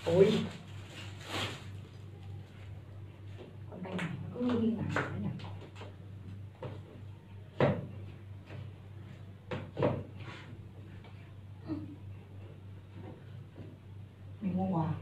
Ôi, con tay này nó cứ nghi ngại đấy nhỉ. Mình mua quà.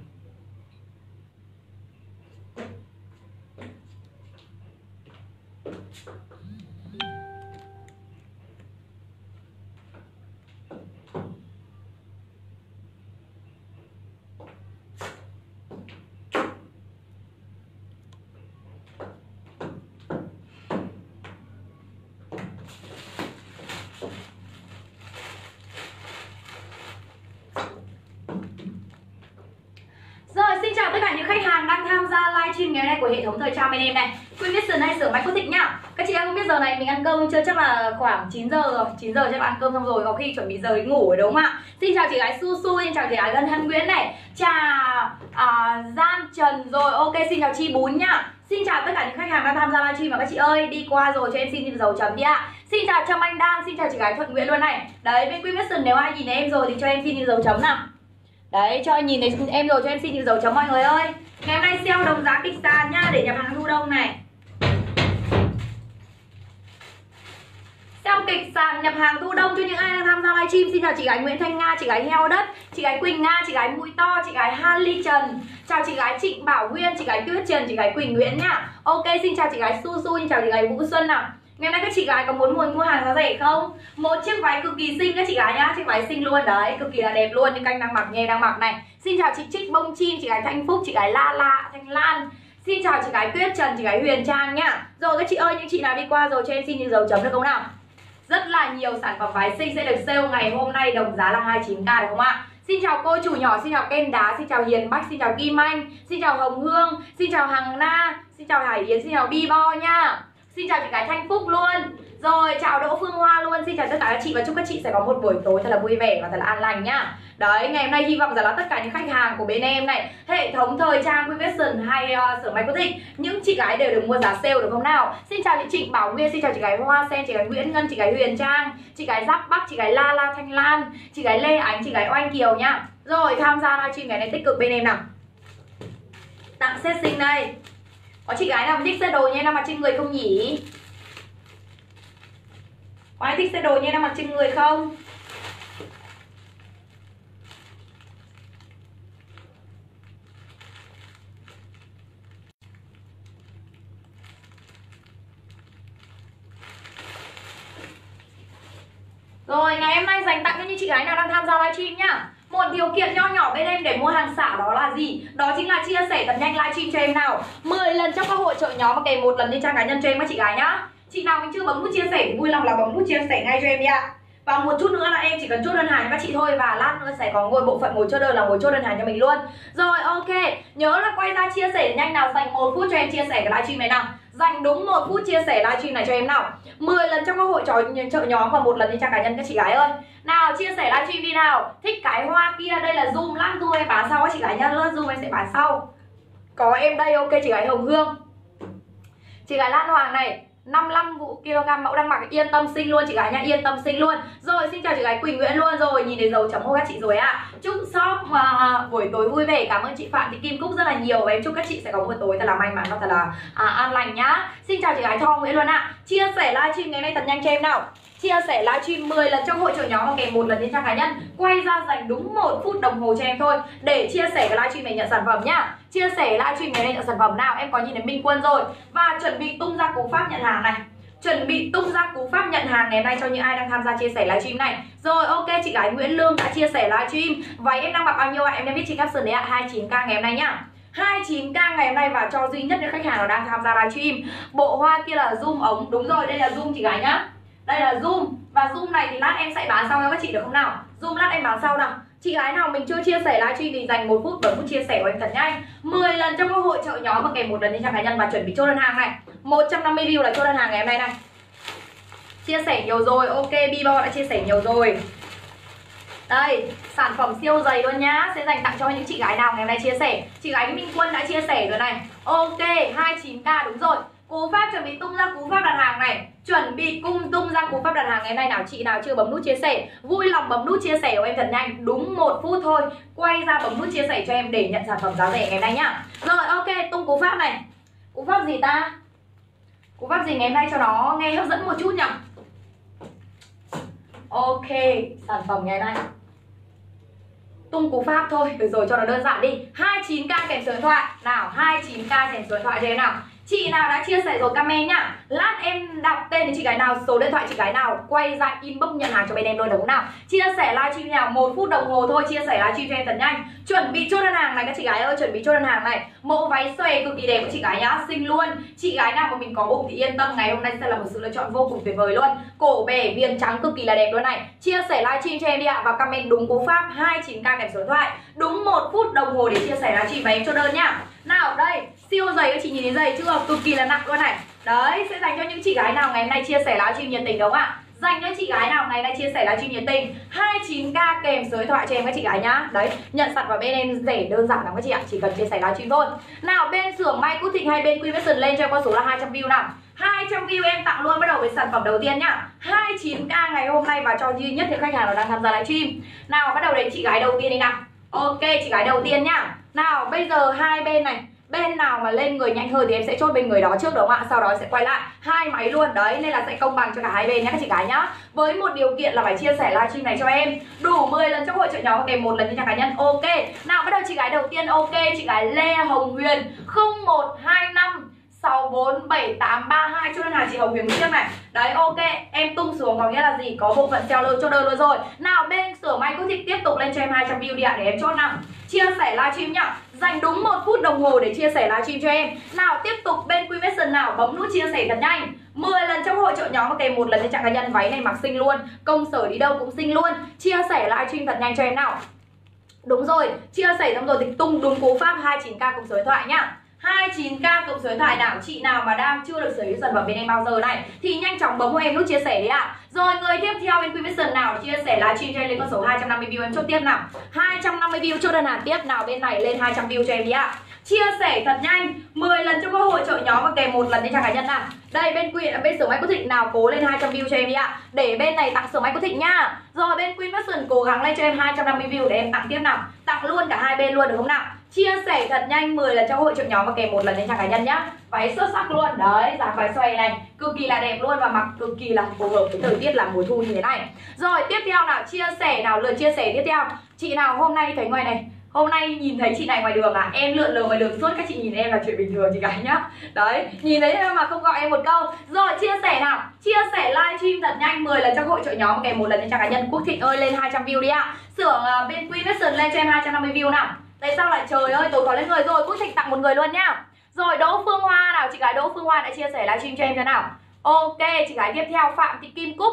Xin chào tất cả những khách hàng đang tham gia livestream ngày hôm nay của hệ thống thời trang bên em này. Queen Vision hay xưởng may Phước Thịnh nhá. Các chị em không biết giờ này mình ăn cơm chưa, chắc là khoảng 9 giờ rồi. 9 giờ chắc là ăn cơm xong rồi, có khi chuẩn bị giờ đi ngủ rồi đúng không ạ? Xin chào chị gái Su Su, xin chào chị gái Ngân Hân Nguyễn này. Chào Gian Trần rồi, ok, xin chào Chi Bún nhá. Xin chào tất cả những khách hàng đang tham gia livestream và các chị ơi, đi qua rồi cho em xin dấu chấm đi ạ. Xin chào Trâm Anh Đan, xin chào chị gái Thuận Nguyễn luôn này. Đấy, bên Queen Vision nếu ai nhìn thấy em rồi thì cho em xin dấu chấm nào. Đấy, cho nhìn thấy em rồi cho em xin dấu chấm mọi người ơi. Ngày hôm nay sale đồng giá kịch sàn nha, để nhập hàng thu đông này. Sale kịch sàn nhập hàng thu đông cho những ai đang tham gia livestream. Xin chào chị gái Nguyễn Thanh Nga, chị gái Heo Đất, chị gái Quỳnh Nga, chị gái Mũi To, chị gái Hanly Trần. Chào chị gái Trịnh Bảo Nguyên, chị gái Tuyết Trần, chị gái Quỳnh Nguyễn nhá. Ok, xin chào chị gái Su Su, xin chào chị gái Vũ Xuân nào. Ngày nay các chị gái có muốn mua hàng giá rẻ không? Một chiếc váy cực kỳ xinh các chị gái nhá, chiếc váy xinh luôn đấy, cực kỳ là đẹp luôn, như canh đang mặc, nghe đang mặc này. Xin chào chị Trích Bông Chim, chị gái Thanh Phúc, chị gái La La Thanh Lan. Xin chào chị gái Tuyết Trần, chị gái Huyền Trang nhá. Rồi các chị ơi, những chị nào đi qua rồi cho em xin những dấu chấm được không nào? Rất là nhiều sản phẩm váy xinh sẽ được sale ngày hôm nay, đồng giá là 29k được không ạ? Xin chào cô chủ nhỏ, xin chào Ken Đá, xin chào Hiền Bách, xin chào Kim Anh, xin chào Hồng Hương, xin chào Hằng Na, xin chào Hải Yến, xin chào Bi Bo nha. Xin chào chị gái Thanh Phúc luôn. Rồi chào Đỗ Phương Hoa luôn. Xin chào tất cả các chị và chúc các chị sẽ có một buổi tối thật là vui vẻ và thật là an lành nhá. Đấy, ngày hôm nay hy vọng rằng là tất cả những khách hàng của bên em này, hệ thống thời trang Queen Vision hay xưởng may Phước Thịnh, những chị gái đều được mua giá sale được không nào? Xin chào chị Trịnh Bảo Nguyên, xin chào chị gái Hoa Sen, chị gái Nguyễn Ngân, chị gái Huyền Trang, chị gái Giáp Bắc, chị gái La La Thanh Lan, chị gái Lê Ánh, chị gái Oanh Kiều nhá. Rồi tham gia livestream ngày này tích cực bên em nào. Tặng set xinh đây. Có chị gái nào thích set đồ như em đang mặc trên người không nhỉ? Có ai thích set đồ như em đang mặc trên người không? Rồi ngày hôm nay dành tặng cho những chị gái nào đang tham gia livestream nhá. Một điều kiện nho nhỏ bên em để mua hàng xả đó là gì? Đó chính là chia sẻ thật nhanh livestream cho em nào. 10 lần trong các hội trợ nhóm và kèm 1 lần trên trang cá nhân cho em các chị gái nhá. Chị nào mình chưa bấm nút chia sẻ thì vui lòng là bấm nút chia sẻ ngay cho em đi ạ. Và một chút nữa là em chỉ cần chốt đơn hàng cho các chị thôi. Và lát nữa sẽ có bộ phận ngồi chốt đơn là ngồi chốt đơn hàng cho mình luôn. Rồi ok, nhớ là quay ra chia sẻ nhanh nào, dành 1 phút cho em chia sẻ cái livestream này nào. Dành đúng 1 phút chia sẻ livestream này cho em nào. 10 lần trong các hội trợ nhóm và 1 lần trên trang cá nhân các chị gái ơi. Nào chia sẻ livestream đi nào. Thích cái hoa kia, đây là zoom, lát zoom em bán sau các chị gái nhá, lát zoom em sẽ bán sau. Có em đây, ok chị gái Hồng Hương, chị gái Lan Hoàng này, 55 kg mẫu đang mặc, yên tâm xinh luôn chị gái nha, yên tâm xinh luôn. Rồi xin chào chị gái Quỳnh Nguyễn luôn. Rồi nhìn thấy dấu chấm hô các chị rồi ạ. Chúc shop buổi tối vui vẻ. Cảm ơn chị Phạm Thị Kim Cúc rất là nhiều và em chúc các chị sẽ có buổi tối thật là may mắn và thật là an lành nhá. Xin chào chị gái Tho Nguyễn luôn ạ. Chia sẻ livestream ngày nay thật nhanh cho em nào. Chia sẻ livestream 10 lần trong hội trợ nhóm và kèm 1 lần trên trang cá nhân. Quay ra dành đúng 1 phút đồng hồ cho em thôi để chia sẻ cái livestream này nhận sản phẩm nhá. Chia sẻ livestream ngày nay nhận sản phẩm nào. Em có nhìn thấy Minh Quân rồi. Và chuẩn bị tung ra cú pháp nhận hàng này. Chuẩn bị tung ra cú pháp nhận hàng ngày hôm nay cho những ai đang tham gia chia sẻ livestream này. Rồi ok, chị gái Nguyễn Lương đã chia sẻ livestream. Váy em đang mặc bao nhiêu ạ? Em đã viết trên caption đấy ạ, 29k ngày hôm nay nhá. 29k ngày hôm nay và cho duy nhất những khách hàng nào đang tham gia livestream. Bộ hoa kia là zoom ống. Đúng rồi, đây là zoom chị gái nhá. Đây là zoom. Và zoom này thì lát em sẽ bán sau cho các chị được không nào? Zoom lát em bán sau nào. Chị gái nào mình chưa chia sẻ livestream thì dành 1 phút bấm nút chia sẻ của em thật nhanh. 10 lần trong các hội trợ nhóm và kèm 1 lần trên trang cá nhân và chuẩn bị chốt đơn hàng này. 150 view là chốt đơn hàng ngày hôm nay này. Chia sẻ nhiều rồi, ok, Bibo đã chia sẻ nhiều rồi. Đây, sản phẩm siêu dày luôn nhá. Sẽ dành tặng cho những chị gái nào ngày hôm nay chia sẻ. Chị gái Minh Quân đã chia sẻ rồi này. Ok, 29k đúng rồi. Cú pháp chuẩn bị tung ra cú pháp đặt hàng này, chuẩn bị tung ra cú pháp đặt hàng ngày nay nào. Chị nào chưa bấm nút chia sẻ, vui lòng bấm nút chia sẻ của em thật nhanh, đúng 1 phút thôi, quay ra bấm nút chia sẻ cho em để nhận sản phẩm giá rẻ ngày nay nhá. Rồi ok, tung cú pháp này. Cú pháp gì ta? Cú pháp gì ngày hôm nay cho nó nghe hấp dẫn một chút nhỉ? Ok, sản phẩm ngày nay tung cú pháp thôi, được rồi, cho nó đơn giản đi. 29k kèm số điện thoại. Nào, 29k kèm số điện thoại cho em nào. Chị nào đã chia sẻ rồi comment nhá. Lát em đọc tên thì chị gái nào, số điện thoại chị gái nào quay ra inbox nhận hàng cho bên em luôn đúng không nào. Chia sẻ livestream nào 1 phút đồng hồ thôi, chia sẻ livestream cho em thật nhanh. Chuẩn bị chốt đơn hàng này các chị gái ơi, chuẩn bị chốt đơn hàng này. Mẫu váy xòe cực kỳ đẹp của chị gái nhá, xinh luôn. Chị gái nào mà mình có bụng thì yên tâm, ngày hôm nay sẽ là một sự lựa chọn vô cùng tuyệt vời luôn. Cổ bể viền trắng cực kỳ là đẹp luôn này. Chia sẻ livestream cho em đi ạ, và comment đúng cú pháp 29k kèm số điện thoại. Đúng 1 phút đồng hồ để chia sẻ livestream và em chốt đơn nhá. Nào đây, siêu dày các chị nhìn thấy dày chưa? Cực kỳ là nặng luôn này. Đấy, sẽ dành cho những chị gái nào ngày hôm nay chia sẻ livestream nhiệt tình đúng không ạ? Dành cho chị gái nào ngày hôm nay chia sẻ livestream nhiệt tình, 29k kèm số điện thoại cho em các chị gái nhá. Đấy, nhận sản phẩm bên em rẻ đơn giản lắm các chị ạ, chỉ cần chia sẻ livestream thôi. Nào, bên xưởng May Cúc Thịnh hay bên Queen Fashion lên cho em con số là 200 view nào. 200 view em tặng luôn, bắt đầu với sản phẩm đầu tiên nhá. 29k ngày hôm nay và cho duy nhất những khách hàng nào đang tham gia livestream. Nào, bắt đầu đến chị gái đầu tiên đi nào. Ok, chị gái đầu tiên nhá. Nào, bây giờ hai bên này, bên nào mà lên người nhanh hơn thì em sẽ chốt bên người đó trước đúng không ạ? Sau đó sẽ quay lại hai máy luôn. Đấy, nên là sẽ công bằng cho cả hai bên nhé các chị gái nhá. Với một điều kiện là phải chia sẻ livestream này cho em đủ 10 lần trong hội trợ nhóm và kèm 1 lần trên trang cá nhân. Ok. Nào, bắt đầu chị gái đầu tiên. Ok, chị gái Lê Hồng Huyền 0125 647832 cho đơn hàng chị Hồng Huyền trước này. Đấy, ok, em tung xuống có nghĩa là gì? Có bộ phận seller chốt đơn luôn rồi. Nào, bên xưởng May Cúc Thịnh tiếp tục lên cho em 200 view đi ạ, để em chốt nào. Chia sẻ livestream nhá. Dành đúng 1 phút đồng hồ để chia sẻ livestream cho em. Nào, tiếp tục bên Queen Fashion nào, bấm nút chia sẻ thật nhanh. 10 lần trong hội trợ nhóm và kèm 1 lần trên trang cá nhân. Váy này mặc xinh luôn, công sở đi đâu cũng xinh luôn. Chia sẻ livestream thật nhanh cho em nào. Đúng rồi, chia sẻ xong rồi thì tung đúng cú pháp 29k cùng số điện thoại nhá. 29k cộng số điện thoại nào. Chị nào mà đang chưa được sở hữu sản phẩm bên em bao giờ này thì nhanh chóng bấm cho em nút chia sẻ đấy ạ. Rồi người tiếp theo bên Queen Fashion nào chia sẻ livestream cho em lên con số 250 view em chốt tiếp nào. 250 view chốt đơn hàng tiếp nào, bên này lên 200 view cho em đi ạ. Chia sẻ thật nhanh 10 lần cho cơ hội trợ nhóm và kèm 1 lần trên trang cá nhân nào. Đây bên xưởng May Cúc Thịnh nào cố lên 200 view cho em đi ạ, để bên này tặng xưởng May Cúc Thịnh nhá. Rồi bên Queen Fashion cố gắng lên cho em 250 view để em tặng tiếp nào. Tặng luôn cả hai bên luôn được không nào? Chia sẻ thật nhanh 10 lần trong hội trợ nhóm và kèm 1 lần trên trang cá nhân nhá. Váy xuất sắc luôn. Đấy, dáng váy xoay này cực kỳ là đẹp luôn và mặc cực kỳ là phù hợp với thời tiết là mùa thu như thế này. Rồi tiếp theo nào, chia sẻ nào, lượt chia sẻ tiếp theo. Chị nào hôm nay thấy ngoài này, hôm nay nhìn thấy chị này ngoài đường à, em lượn lờ ngoài đường suốt, các chị nhìn em là chuyện bình thường chị gái nhá. Đấy, nhìn thấy mà không gọi em một câu. Rồi chia sẻ nào, chia sẻ livestream thật nhanh 10 lần trong hội trợ nhóm kèm 1 lần trên trang cá nhân. Quốc Thịnh ơi lên 200 view đi ạ. Xưởng bên Queen Fashion lên cho em 250 view nào. Tại sao lại, trời ơi, tối có lên người rồi. Quốc Thịnh tặng một người luôn nhá. Rồi Đỗ Phương Hoa nào, chị gái Đỗ Phương Hoa đã chia sẻ livestream cho em thế nào. Ok, chị gái tiếp theo Phạm Thị Kim Cúc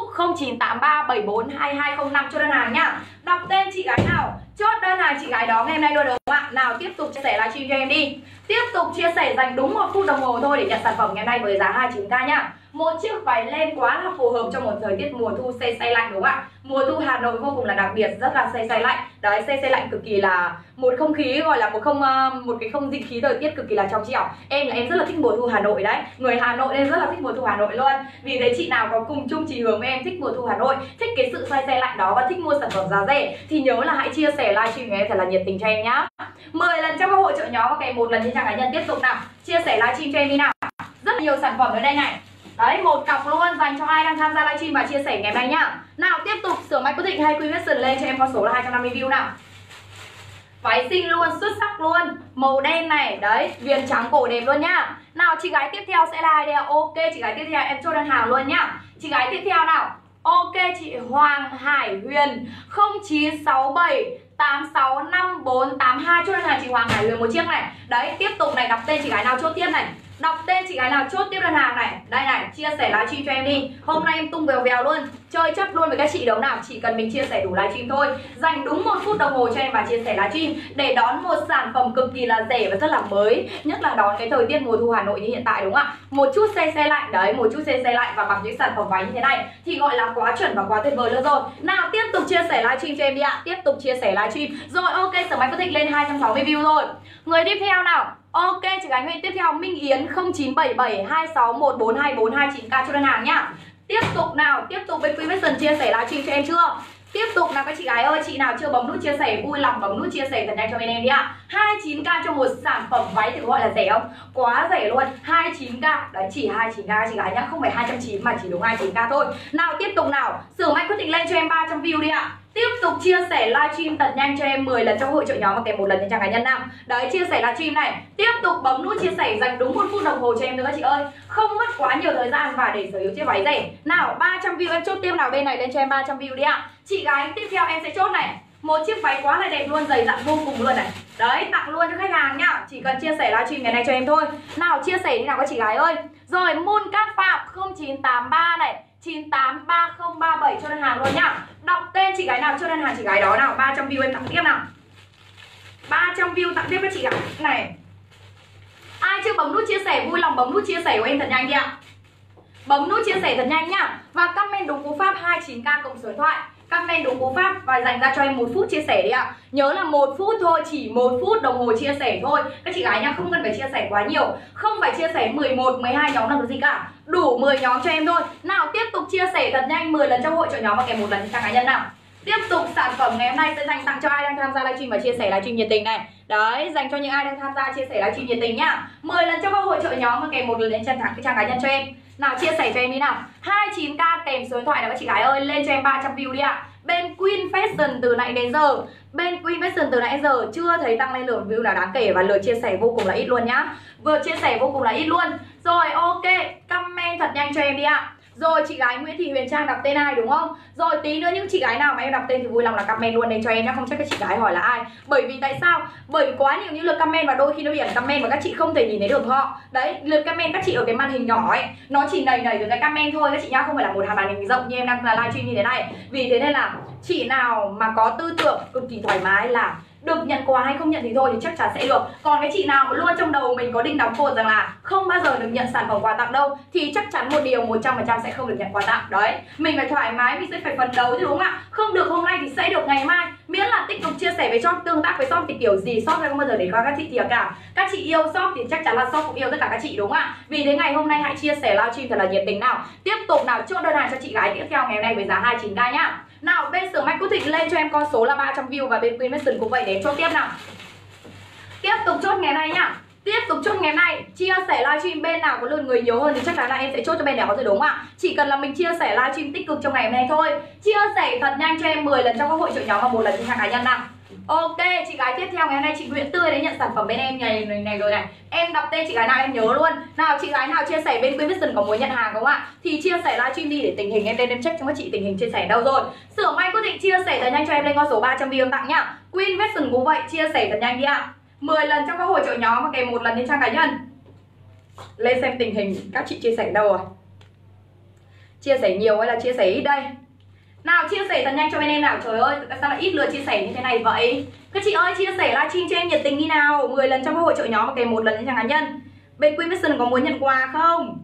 0983742205 cho đơn hàng nhá. Đọc tên chị gái nào, chốt đơn hàng chị gái đó ngày hôm nay luôn được không ạ? Nào, tiếp tục chia sẻ livestream cho em đi. Tiếp tục chia sẻ dành đúng 1 phút đồng hồ thôi để nhận sản phẩm ngày hôm nay với giá 29k nhá. Một chiếc váy len quá là phù hợp cho một thời tiết mùa thu se se lạnh đúng không ạ? Mùa thu Hà Nội vô cùng là đặc biệt, rất là se se lạnh. Đấy, se se lạnh cực kỳ là một không khí gọi là một cái không dị khí thời tiết cực kỳ là trong trẻo. Em là em rất là thích mùa thu Hà Nội đấy. Người Hà Nội nên rất là thích mùa thu Hà Nội luôn. Vì thế chị nào có cùng chung chí hướng với em thích mùa thu Hà Nội, thích cái sự se se lạnh đó và thích mua sản phẩm giá rẻ thì nhớ là hãy chia sẻ livestream của em thật là nhiệt tình cho em nhá. 10 lần trong các hội trợ nhóm và kèm 1 lần trên trang cá nhân. Tiếp tục nào, chia sẻ livestream cho em đi nào. Rất nhiều sản phẩm ở đây này. Đấy, một cặp luôn dành cho ai đang tham gia livestream và chia sẻ ngày hôm nay nhá. Nào, tiếp tục xưởng May Cúc Thịnh hay Queen Fashion lên cho em con số là 250 view nào. Váy xinh luôn, xuất sắc luôn, màu đen này, đấy, viền trắng cổ đẹp luôn nhá. Nào, chị gái tiếp theo sẽ là ai đây ạ? Ok, chị gái tiếp theo em chốt đơn hàng luôn nhá. Chị gái tiếp theo nào. Ok, chị Hoàng Hải Huyền 0967 865482 chốt đơn hàng chị Hoàng Hải Huyền một chiếc này. Đấy, tiếp tục này, đọc tên chị gái nào chốt tiếp này. Đọc tên chị gái nào chốt tiếp đơn hàng này. Đây này, chia sẻ livestream cho em đi. Hôm nay em tung vèo vèo luôn, chơi chấp luôn với các chị đấu nào. Chỉ cần mình chia sẻ đủ livestream thôi. Dành đúng 1 phút đồng hồ cho em và chia sẻ livestream để đón một sản phẩm cực kỳ là rẻ và rất là mới. Nhất là đón cái thời tiết mùa thu Hà Nội như hiện tại đúng không ạ? Một chút se se lạnh, đấy, một chút se se lạnh và mặc những sản phẩm váy như thế này thì gọi là quá chuẩn và quá tuyệt vời luôn rồi. Nào, tiếp tục chia sẻ livestream cho em đi ạ. Tiếp tục chia sẻ livestream. Rồi ok, xưởng May Cúc Thịnh lên 260 view rồi. Người tiếp theo nào. Ok chị gái Nguyễn. Tiếp theo Minh Yến 097726142429k cho đơn hàng nhá. Tiếp tục nào, tiếp tục bên Queen Fashion chia sẻ livestream cho em chưa? Tiếp tục nào các chị gái ơi, chị nào chưa bấm nút chia sẻ vui lòng bấm nút chia sẻ thật nhanh cho bên em đi ạ. 29k cho một sản phẩm váy thì gọi là rẻ không? Quá rẻ luôn, 29k. Đấy chỉ 29k các chị gái nhá, không phải 290 mà chỉ đúng 29k thôi. Nào tiếp tục nào, Sưởng May quyết định lên cho em 300 view đi ạ. Tiếp tục chia sẻ livestream thật nhanh cho em 10 lần trong hội chợ nhóm và kèm 1 lần trên trang cá nhân nào. Đấy chia sẻ livestream này, tiếp tục bấm nút chia sẻ dành đúng 1 phút đồng hồ cho em nữa các chị ơi. Không mất quá nhiều thời gian và để sở hữu chiếc váy rẻ. Nào 300 view em chốt tiếp nào, bên này lên cho em 300 view đi ạ. Chị gái tiếp theo em sẽ chốt này, một chiếc váy quá là đẹp luôn, dày dặn vô cùng luôn này. Đấy tặng luôn cho khách hàng nhá, chỉ cần chia sẻ livestream ngày này cho em thôi. Nào chia sẻ đi nào các chị gái ơi. Rồi Moon Cát Phạm 0983 này 983037 cho đơn hàng luôn nhá. Đọc tên chị gái nào cho đơn hàng chị gái đó nào. 300 view em tặng tiếp nào. 300 view tặng tiếp các chị gái này. Ai chưa bấm nút chia sẻ vui lòng bấm nút chia sẻ của em thật nhanh đi ạ. Bấm nút chia sẻ thật nhanh nhá. Và comment đúng cú pháp 29k cộng số điện thoại. Comment đúng cú pháp và dành ra cho em 1 phút chia sẻ đi ạ. Nhớ là 1 phút thôi, chỉ 1 phút đồng hồ chia sẻ thôi các chị gái nhá, không cần phải chia sẻ quá nhiều. Không phải chia sẻ 11, 12 nhóm làm được gì cả. Đủ 10 nhóm cho em thôi. Nào tiếp tục chia sẻ thật nhanh 10 lần trong hội chợ nhóm và kèm 1 lần trên trang cá nhân nào. Tiếp tục sản phẩm ngày hôm nay sẽ dành tặng cho ai đang tham gia livestream và chia sẻ livestream nhiệt tình này. Đấy, dành cho những ai đang tham gia chia sẻ livestream nhiệt tình nhá. 10 lần trong các hội chợ nhóm và kèm 1 lần lên trang cá nhân cho em. Nào chia sẻ cho em đi nào. 29k kèm số điện thoại nào các chị gái ơi, lên cho em 300 view đi ạ. Bên Queen Fashion từ nãy đến giờ, bên Queen Fashion từ nãy đến giờ chưa thấy tăng lên lượng view nào đáng kể và lượt chia sẻ vô cùng là ít luôn nhá. Vừa chia sẻ vô cùng là ít luôn. Rồi ok, comment thật nhanh cho em đi ạ. Rồi chị gái Nguyễn Thị Huyền Trang đọc tên ai đúng không? Rồi tí nữa những chị gái nào mà em đọc tên thì vui lòng là comment luôn đây cho em nhá, không chắc các chị gái hỏi là ai. Bởi vì tại sao? Bởi quá nhiều những lượt comment và đôi khi nó bị ẩn comment và các chị không thể nhìn thấy được họ. Đấy, lượt comment các chị ở cái màn hình nhỏ ấy, nó chỉ nảy được cái comment thôi các chị nhá, không phải là một màn hình rộng như em đang livestream như thế này. Vì thế nên là chị nào mà có tư tưởng cực kỳ thoải mái là được nhận quà hay không nhận thì thôi thì chắc chắn sẽ được. Còn cái chị nào mà luôn trong đầu mình có đinh đóng cột rằng là không bao giờ được nhận sản phẩm quà tặng đâu thì chắc chắn một điều 100% sẽ không được nhận quà tặng. Đấy, mình phải thoải mái, mình sẽ phải phấn đấu chứ đúng không ạ? Không được hôm nay thì sẽ được ngày mai. Miễn là tích cực chia sẻ với shop, tương tác với shop thì kiểu gì shop sẽ không bao giờ để qua các chị thiệt cả. Các chị yêu shop thì chắc chắn là shop cũng yêu tất cả các chị đúng không ạ? Vì thế ngày hôm nay hãy chia sẻ livestream thật là nhiệt tình nào. Tiếp tục nào, chốt đơn hàng cho chị gái tiếp theo ngày hôm nay với giá 29k nhá. Nào bên Sưởng May Quốc Thịnh lên cho em con số là 300 view và bên Queen Fashion cũng vậy để chốt tiếp nào. Tiếp tục chốt ngày nay nhá. Tiếp tục chốt ngày nay, chia sẻ livestream bên nào có lượt người nhiều hơn thì chắc chắn là em sẽ chốt cho bên đó rồi đúng không ạ? Chỉ cần là mình chia sẻ livestream tích cực trong ngày hôm nay thôi. Chia sẻ thật nhanh cho em 10 lần trong các hội chợ nhóm và 1 lần trên trang cá nhân nào. Ok, chị gái tiếp theo ngày hôm nay chị Nguyễn Tươi đến nhận sản phẩm bên em ngày này rồi này. Em đọc tên chị gái nào em nhớ luôn. Nào chị gái nào chia sẻ bên Queen Fashion có muốn nhận hàng không ạ? Thì chia sẻ livestream đi để tình hình em lên em check cho các chị tình hình chia sẻ đâu rồi. Sưởng May quyết định chia sẻ thật nhanh cho em lên con số 300 view tặng nhá. Queen Fashion cũng vậy, chia sẻ thật nhanh đi ạ. 10 lần trong các hội chợ nhóm và kèm 1 lần trên trang cá nhân. Lên xem tình hình các chị chia sẻ đâu rồi. Chia sẻ nhiều hay là chia sẻ ít đây? Nào chia sẻ thật nhanh cho bên em nào. Trời ơi, tại sao lại ít lượt chia sẻ như thế này vậy? Các chị ơi chia sẻ livestream cho em nhiệt tình đi nào. 10 lần trong các hội chợ nhóm và kèm 1 lần trên trang cá nhân. Bên Queen Fashion có muốn nhận quà không?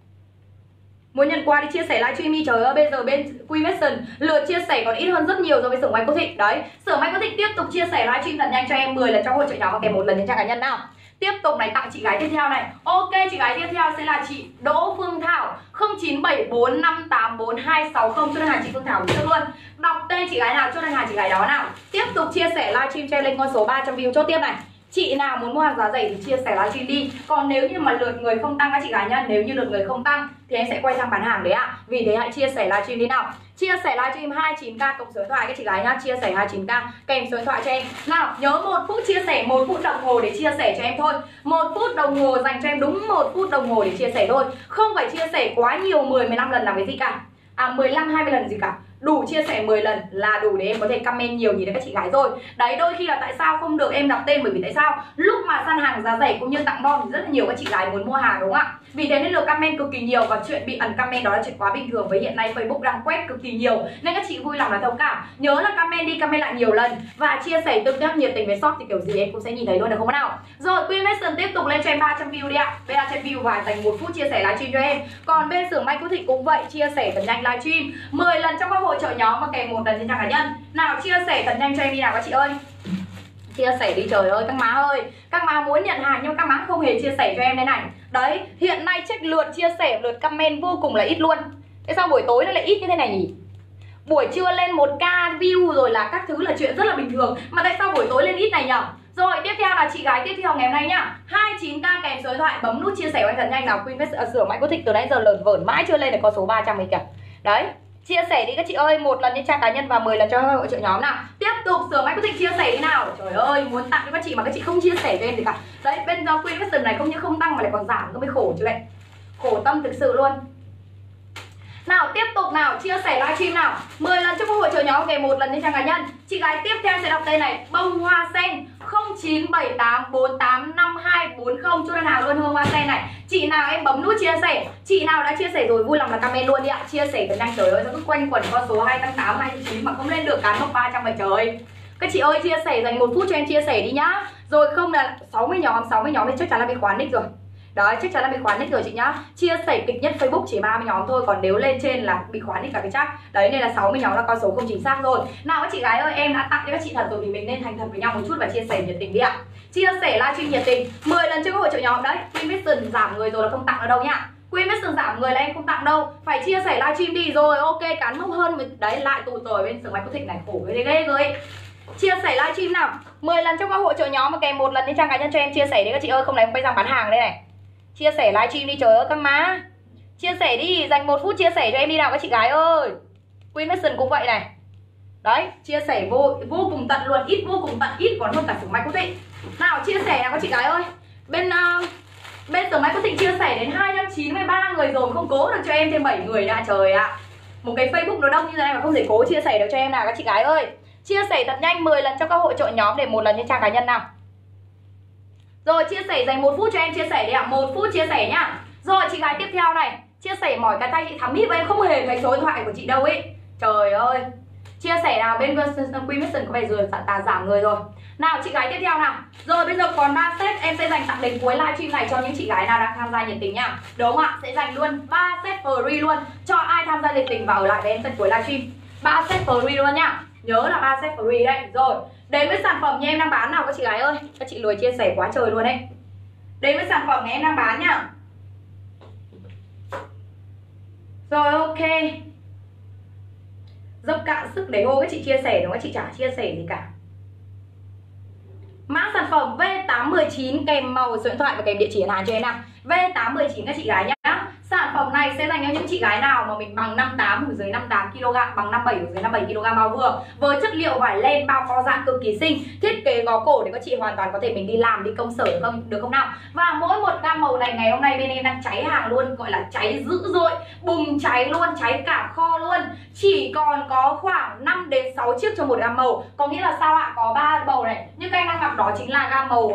Muốn nhận quà thì chia sẻ livestream đi. Trời ơi, bây giờ bên Queen Fashion lượt chia sẻ còn ít hơn rất nhiều so với Sưởng May Quốc Thịnh. Đấy, Sưởng May Quốc Thịnh tiếp tục chia sẻ livestream thật nhanh cho em 10 lần trong hội chợ nhóm và kèm 1 lần trên trang cá nhân nào. Tiếp tục này, tặng chị gái tiếp theo này. Ok, chị gái tiếp theo sẽ là chị Đỗ Phương Thảo 0974584260 cho đơn hàng chị Phương Thảo trước luôn. Đọc tên chị gái nào cho đơn hàng chị gái đó nào. Tiếp tục chia sẻ livestream cho em lên con số 300 view chốt tiếp này. Chị nào muốn mua hàng giá rẻ thì chia sẻ livestream đi. Còn nếu như mà lượt người không tăng các chị gái nhá, nếu như lượt người không tăng thì em sẽ quay sang bán hàng đấy ạ. Vì thế hãy chia sẻ livestream đi nào. Chia sẻ livestream 29k cộng số điện thoại các chị gái nhá, chia sẻ 29k kèm số điện thoại cho em. Nào, nhớ 1 phút chia sẻ, 1 phút đồng hồ để chia sẻ cho em thôi. 1 phút đồng hồ dành cho em đúng 1 phút đồng hồ để chia sẻ thôi. Không phải chia sẻ quá nhiều 10 15 lần làm cái gì cả. 15 20 lần gì cả. Đủ chia sẻ 10 lần là đủ để em có thể comment nhiều nhìn thấy các chị gái rồi. Đấy, đôi khi là tại sao không được em đọc tên, bởi vì tại sao lúc mà săn hàng giá rẻ cũng như tặng bon thì rất là nhiều các chị gái muốn mua hàng đúng không ạ? Vì thế nên lượt comment cực kỳ nhiều và chuyện bị ẩn comment đó là chuyện quá bình thường, với hiện nay Facebook đang quét cực kỳ nhiều nên các chị vui lòng là thông cảm. Nhớ là comment đi comment lại nhiều lần và chia sẻ tương tác nhiệt tình với shop thì kiểu gì em cũng sẽ nhìn thấy luôn được không nào. Rồi Queen Fashion tiếp tục lên cho em 300 view đi ạ. Bên 300 view và dành 1 phút chia sẻ livestream cho em. Còn bên Sưởng May Quốc Thịnh cũng vậy, chia sẻ thật nhanh livestream 10 lần trong các hội chợ nhóm và kèm 1 lần trên trang cá nhân. Nào chia sẻ thật nhanh cho em đi nào các chị ơi. Chia sẻ đi trời ơi các má ơi. Các má muốn nhận hàng nhưng các má không hề chia sẻ cho em đây này. Đấy, hiện nay check lượt chia sẻ, lượt comment vô cùng là ít luôn. Thế sao buổi tối nó lại ít như thế này nhỉ? Buổi trưa lên 1k view rồi là các thứ là chuyện rất là bình thường, mà tại sao buổi tối lên ít này nhở? Rồi tiếp theo là chị gái tiếp theo ngày hôm nay nhá, 29k kèm số điện thoại, bấm nút chia sẻ anh thật nhanh nào. Queen sửa mãi có thịt từ nãy giờ lởn vởn mãi chưa lên được con số 300 ấy kìa. Đấy, chia sẻ đi các chị ơi, 1 lần trên trang cá nhân và 10 lần cho hội trợ nhóm nào. Tiếp tục sửa mãi có thịt chia sẻ đi nào. Trời ơi, muốn tặng cho các chị mà các chị không chia sẻ cho em gì cả. Đấy, bên Queen này không những không tăng mà lại còn giảm, nó mới khổ chứ lại. Khổ tâm thực sự luôn. Nào tiếp tục nào, chia sẻ livestream nào, 10 lần cho cơ hội trợ nhóm về 1 lần trên trang cá nhân. Chị gái tiếp theo sẽ đọc tên này, bông hoa sen 0978485240 cho đơn hàng luôn hương hoa sen này. Chị nào em bấm nút chia sẻ, chị nào đã chia sẻ rồi vui lòng là comment luôn đi ạ. Chia sẻ thật nhanh, trời ơi nó cứ quanh quẩn con số 288 289 mà không lên được cán mốc 300 vậy trời. Các chị ơi chia sẻ dành 1 phút cho em chia sẻ đi nhá. Rồi không là 60 nhóm thì chắc chắn là bị khóa nick rồi. Đấy, chắc chắn là bị khóa nick rồi chị nhá. Chia sẻ kịch nhất Facebook chỉ 30 nhóm thôi, còn nếu lên trên là bị khóa nick cả cái chắc. Đấy nên là 60 nhóm là con số không chính xác rồi. Nào các chị gái ơi, em đã tặng cho các chị thật rồi thì mình nên thành thật với nhau một chút và chia sẻ nhiệt tình đi ạ. Chia sẻ livestream nhiệt tình, 10 lần chưa có hội trợ nhóm đấy. Queen Mission giảm người rồi là không tặng ở đâu nhá. Queen Mission giảm người là em không tặng đâu. Phải chia sẻ livestream đi rồi ok cán mốc hơn. Đấy lại tụt rồi bên sưởng máy có thịt này khổ cái ghê rồi. Chia sẻ livestream nào, 10 lần cho các hội trợ nhóm mà kèm 1 lần trên trang cá nhân cho em chia sẻ đi các chị ơi, không này em quay rằng bán hàng đây này. Chia sẻ livestream đi trời ơi các má. Chia sẻ đi, dành 1 phút chia sẻ cho em đi nào các chị gái ơi. Queen Mission cũng vậy này. Đấy, chia sẻ vô cùng tận luôn, ít vô cùng tận ít còn hơn cả sưởng máy có thịnh. Nào chia sẻ nào các chị gái ơi. Bên sưởng máy có thịnh chia sẻ đến 293 người rồi, không cố được cho em thêm 7 người đã trời ạ. Một cái Facebook nó đông như thế này mà không thể cố chia sẻ được cho em nào các chị gái ơi. Chia sẻ thật nhanh 10 lần cho các hội trợ nhóm để 1 lần trên trang cá nhân nào. Rồi chia sẻ dành 1 phút cho em chia sẻ đi ạ, 1 phút chia sẻ nhá. Rồi chị gái tiếp theo này, chia sẻ mỏi cái tay chị thắm hít và em không hề thấy số điện thoại của chị đâu ấy. Trời ơi. Chia sẻ nào, bên Queen Mission có vẻ rồi giảm người rồi. Nào chị gái tiếp theo nào. Rồi bây giờ còn 3 set em sẽ dành tặng đến cuối livestream này cho những chị gái nào đang tham gia nhiệt tình nhá. Đúng không ạ? Sẽ dành luôn 3 set free luôn cho ai tham gia nhiệt tình và ở lại với em tận cuối livestream. 3 set free luôn nhá. Nhớ là 3 set free đấy. Rồi, đến với sản phẩm như em đang bán nào các chị gái ơi. Các chị lười chia sẻ quá trời luôn đấy. Đến với sản phẩm em đang bán nhá. Rồi ok. Dốc cạn sức để hô các chị chia sẻ đúng không? Các chị chả chia sẻ gì cả. Mã sản phẩm V819 kèm màu số điện thoại và kèm địa chỉ hàng cho em nào. V819 các chị gái nhá. Sản phẩm này sẽ dành cho những chị gái nào mà mình bằng 58 ở dưới 58 kg, bằng 57 ở dưới 57 kg bao vừa. Với chất liệu vải len bao co giãn cực kỳ xinh, thiết kế gó cổ để các chị hoàn toàn có thể mình đi làm đi công sở được không nào. Và mỗi một gam màu này ngày hôm nay bên em đang cháy hàng luôn, gọi là cháy dữ dội, bùng cháy luôn, cháy cả kho luôn. Chỉ còn có khoảng 5 đến 6 chiếc cho một gam màu. Có nghĩa là sao ạ? Có 3 màu này. Như các anh đang mặc đó chính là gam màu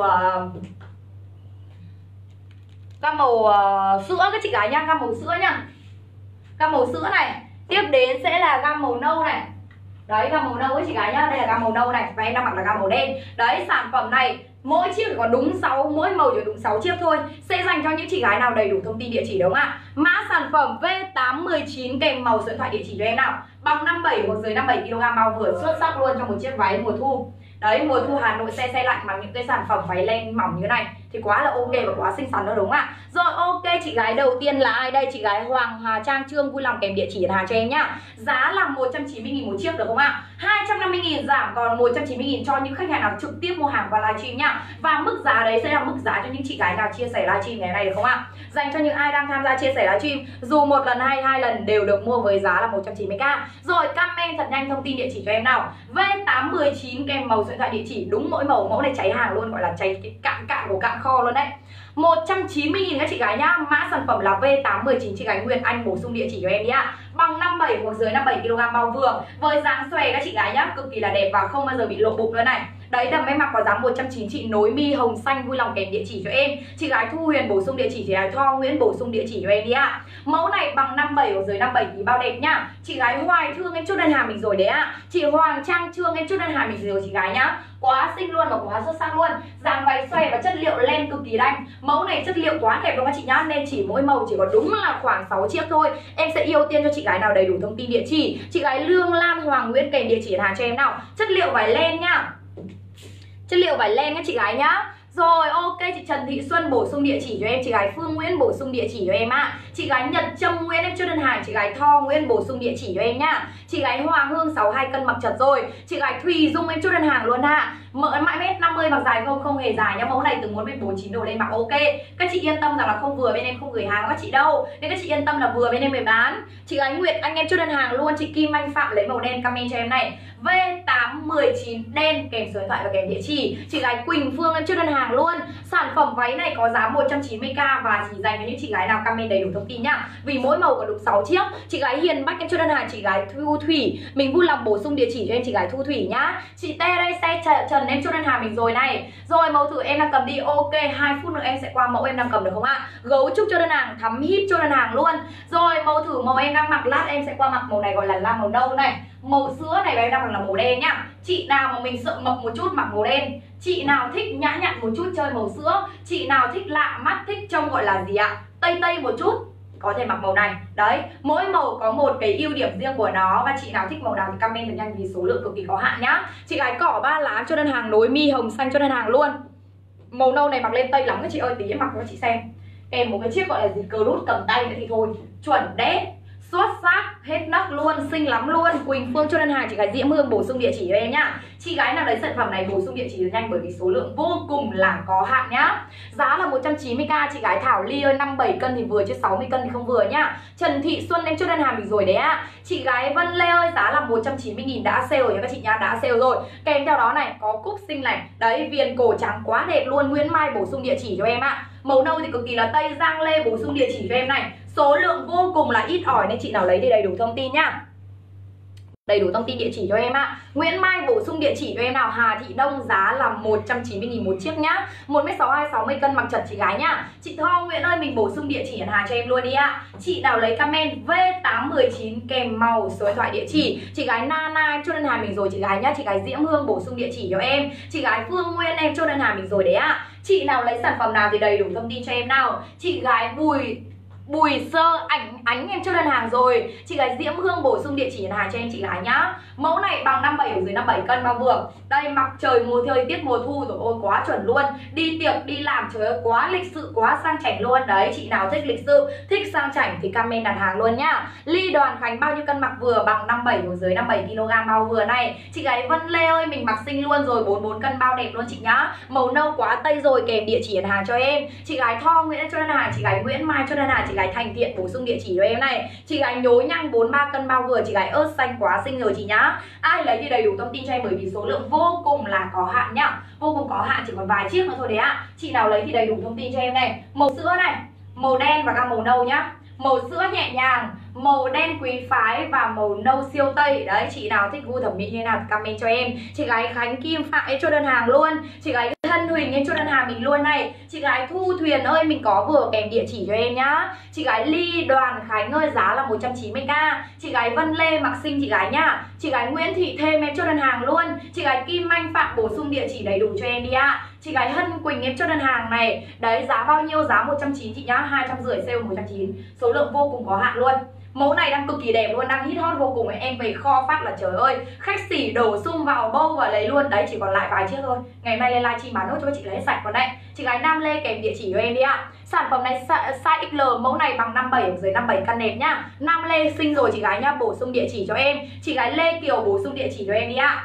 sữa các chị gái nha, gam màu sữa nhá. Gam màu sữa này. Tiếp đến sẽ là gam màu nâu này. Đấy, gam màu nâu các chị gái nhá. Đây là gam màu nâu này. Và em đang mặc là gam màu đen. Đấy, sản phẩm này mỗi chiếc chỉ có đúng 6, mỗi màu chỉ đúng 6 chiếc thôi. Sẽ dành cho những chị gái nào đầy đủ thông tin địa chỉ đúng không ạ? Mã sản phẩm V819 kèm màu số điện thoại địa chỉ cho em nào. Bằng 57 hoặc dưới 57 kg bao vừa, xuất sắc luôn trong một chiếc váy mùa thu. Đấy, mùa thu Hà Nội se lạnh mà những cái sản phẩm váy len mỏng như thế này thì quá là ok và quá xinh xắn đó đúng không ạ? Rồi ok, chị gái đầu tiên là ai đây? Chị gái Hoàng Hà Trang Trương vui lòng kèm địa chỉ hàng cho em nhá. Giá là 190.000 một chiếc được không ạ? 250.000 giảm còn 190.000 cho những khách hàng nào trực tiếp mua hàng qua livestream nhá. Và mức giá đấy sẽ là mức giá cho những chị gái nào chia sẻ livestream ngày hôm nay được không ạ? Dành cho những ai đang tham gia chia sẻ livestream, dù 1 lần hay 2 lần đều được mua với giá là 190k. Rồi comment thật nhanh thông tin địa chỉ cho em nào. V819 kèm màu số điện thoại địa chỉ, đúng mỗi mẫu này cháy hàng luôn, gọi là cháy cái cạn của cạn kho luôn đấy. 190.000 các chị gái nhá. Mã sản phẩm là V819, chị gái Nguyệt Anh bổ sung địa chỉ cho em đi ạ. Bằng 57 hoặc dưới 57 kg bao vừa, với dáng xòe các chị gái nhá, cực kỳ là đẹp và không bao giờ bị lộ bụng nữa này. Đấy, đầm em mặc có dáng 190, chị nối mi hồng xanh vui lòng kèm địa chỉ cho em. Chị gái Thu Huyền bổ sung địa chỉ, chị gái Tho Nguyễn bổ sung địa chỉ cho em đi ạ. Mẫu này bằng 57 hoặc dưới 57 thì bao đẹp nhá. Chị gái Hoài Thương em chốt đơn hàng mình rồi đấy ạ. Chị Hoàng Trang Trương em chốt đơn hàng mình rồi chị gái nhá. Quá xinh luôn và quá xuất sắc luôn. Dáng váy xòe và chất liệu len cực kỳ đanh. Mẫu này chất liệu quá đẹp luôn các chị nhá, nên chỉ mỗi màu chỉ có đúng là khoảng 6 chiếc thôi. Em sẽ ưu tiên cho chị gái nào đầy đủ thông tin địa chỉ. Chị gái Lương Lan Hoàng Nguyễn kèm địa chỉ hàng cho em nào. Chất liệu vải len nhá. Chất liệu vải len các chị gái nhá. Rồi ok, chị Trần Thị Xuân bổ sung địa chỉ cho em, chị gái Phương Nguyễn bổ sung địa chỉ cho em ạ. Chị gái Nhật Trâm Nguyễn em chốt đơn hàng, chị gái Tho Nguyễn bổ sung địa chỉ cho em nhá. Chị gái Hoàng Hương 62 cân mặc chật rồi. Chị gái Thùy Dung em chốt đơn hàng luôn ạ. Mỡ mãi mét 50 mặc dài không hề dài nhá. Mẫu này từ 1m49 đổ lên mặc ok. Các chị yên tâm rằng là không vừa bên em không gửi hàng các chị đâu. Nên các chị yên tâm là vừa bên em mới bán. Chị gái Nguyệt Anh em chốt đơn hàng luôn. Chị Kim Anh Phạm lấy màu đen comment cho em này. V819 đen kèm số điện thoại và kèm địa chỉ. Chị gái Quỳnh Phương em chốt đơn hàng luôn. Sản phẩm váy này có giá 190k và chỉ dành cho những chị gái nào comment đầy đủ thông tin nhá. Vì mỗi màu có đúng 6 chiếc. Chị gái Hiền Bách em chốt đơn hàng, chị gái Thu Thủy mình vui lòng bổ sung địa chỉ cho em chị gái Thu Thủy nhá. Chị T đây xe Trần em chốt đơn hàng mình rồi này. Rồi mẫu thử em đang cầm đi, ok 2 phút nữa em sẽ qua mẫu em đang cầm được không ạ? Gấu trúc chốt đơn hàng, Thắm Hít chốt đơn hàng luôn. Rồi mẫu thử màu em đang mặc, lát em sẽ qua mặc màu này gọi là lam màu nâu này. Màu sữa này em đang mặc là màu đen nhá. Chị nào mà mình sợ mập một chút mặc màu đen. Chị nào thích nhã nhặn một chút chơi màu sữa. Chị nào thích lạ mắt, thích trông gọi là gì ạ? Tây tây một chút có thể mặc màu này. Đấy, mỗi màu có một cái ưu điểm riêng của nó. Và chị nào thích màu nào thì comment thật nhanh vì số lượng cực kỳ có hạn nhá. Chị gái Cỏ Ba Lá cho đơn hàng, nối mi hồng xanh cho đơn hàng luôn. Màu nâu này mặc lên tây lắm các chị ơi, tí em mặc cho các chị xem. Kèm một cái chiếc gọi là gì cờ rút cầm tay nữa thì thôi. Chuẩn đét, xuất sắc, hết nấc luôn, xinh lắm luôn. Quỳnh Phương cho đơn hàng, chị gái Diễm Hương bổ sung địa chỉ cho em nhá. Chị gái nào lấy sản phẩm này bổ sung địa chỉ nhanh bởi vì số lượng vô cùng là có hạn nhá. Giá là 190k. Chị gái Thảo Ly ơi 57 cân thì vừa chứ 60 cân thì không vừa nhá. Trần Thị Xuân em cho đơn hàng mình rồi đấy ạ. Chị gái Vân Lê ơi giá là 190.000 đã sale rồi các chị nhá, đã sale rồi. Kèm theo đó này có cúc xinh này. Đấy, viền cổ trắng quá đẹp luôn. Nguyễn Mai bổ sung địa chỉ cho em ạ. Màu nâu thì cực kỳ là tây. Giang Lê bổ sung địa chỉ cho em này. Số lượng vô cùng là ít ỏi nên chị nào lấy thì đầy đủ thông tin nhá. Đầy đủ thông tin địa chỉ cho em ạ. Nguyễn Mai bổ sung địa chỉ cho em nào. Hà Thị Đông giá là 190.000 một chiếc nhá. 1m62 60 cân mặc chật chị gái nhá. Chị Tho Nguyễn ơi mình bổ sung địa chỉ Hà cho em luôn đi ạ. Chị nào lấy comment V819 kèm màu số điện thoại địa chỉ. Chị gái Nana em cho đơn hàng mình rồi chị gái nhá. Chị gái Diễm Hương bổ sung địa chỉ cho em. Chị gái Phương Nguyên em cho đơn hàng mình rồi đấy ạ. Chị nào lấy sản phẩm nào thì đầy đủ thông tin cho em nào. Chị gái Bùi Sơ Ánh em cho đơn hàng rồi. Chị gái Diễm Hương bổ sung địa chỉ hàng cho em chị gái nhá. Mẫu này bằng 57 ở dưới 57 cân bao vừa. Đây mặc trời thời tiết mùa thu rồi, ôi quá chuẩn luôn. Đi tiệc đi làm trời ơi quá lịch sự quá sang chảnh luôn. Đấy, chị nào thích lịch sự, thích sang chảnh thì comment đặt hàng luôn nhá. Ly Đoàn Khánh bao nhiêu cân mặc vừa, bằng 57 ở dưới 57 kg bao vừa này. Chị gái Vân Lê ơi mình mặc xinh luôn rồi, 44 cân bao đẹp luôn chị nhá. Màu nâu quá tây rồi, kèm địa chỉ hàng cho em. Chị gái Tho Nguyễn cho đơn hàng, chị gái Nguyễn Mai cho đơn hàng, chị gái Thành Thiện bổ sung địa chỉ cho em này. Chị gái Nhối Nhăng 43 cân bao vừa, chị gái ớt xanh quá xinh rồi chị nhá. Ai lấy thì đầy đủ thông tin cho em bởi vì số lượng vô cùng là có hạn nhá. Vô cùng có hạn, chỉ còn vài chiếc nữa thôi đấy ạ. Chị nào lấy thì đầy đủ thông tin cho em này. Màu sữa này, màu đen và cả màu nâu nhá. Màu sữa nhẹ nhàng, màu đen quý phái và màu nâu siêu tây. Đấy, chị nào thích gu thẩm mỹ như thế nào thì comment cho em. Chị gái Khánh Kim Phạm em cho đơn hàng luôn. Chị gái Thân Huỳnh em cho đơn hàng mình luôn này. Chị gái Thu Thuyền ơi mình có vừa kèm địa chỉ cho em nhá. Chị gái Ly Đoàn Khánh ơi giá là 190k. Chị gái Vân Lê mặc xinh chị gái nhá. Chị gái Nguyễn Thị Thêm em cho đơn hàng luôn. Chị gái Kim Anh Phạm bổ sung địa chỉ đầy đủ cho em đi ạ. Chị gái Hân Quỳnh em cho đơn hàng này. Đấy, giá bao nhiêu? Giá 190 chị nhá, 250 sale 190. Số lượng vô cùng có hạn luôn. Mẫu này đang cực kỳ đẹp luôn, đang hit hot vô cùng ấy. Em về kho phát là trời ơi, khách xỉ đổ sung vào bâu và lấy luôn. Đấy, chỉ còn lại vài chiếc thôi. Ngày mai lên livestream bán nốt cho chị lấy hết sạch còn đấy. Chị gái Nam Lê kèm địa chỉ cho em đi ạ. Sản phẩm này size XL, mẫu này bằng 57 ở dưới 57 cân đẹp nhá. Nam Lê xinh rồi chị gái nhá, bổ sung địa chỉ cho em. Chị gái Lê Kiều bổ sung địa chỉ cho em đi ạ.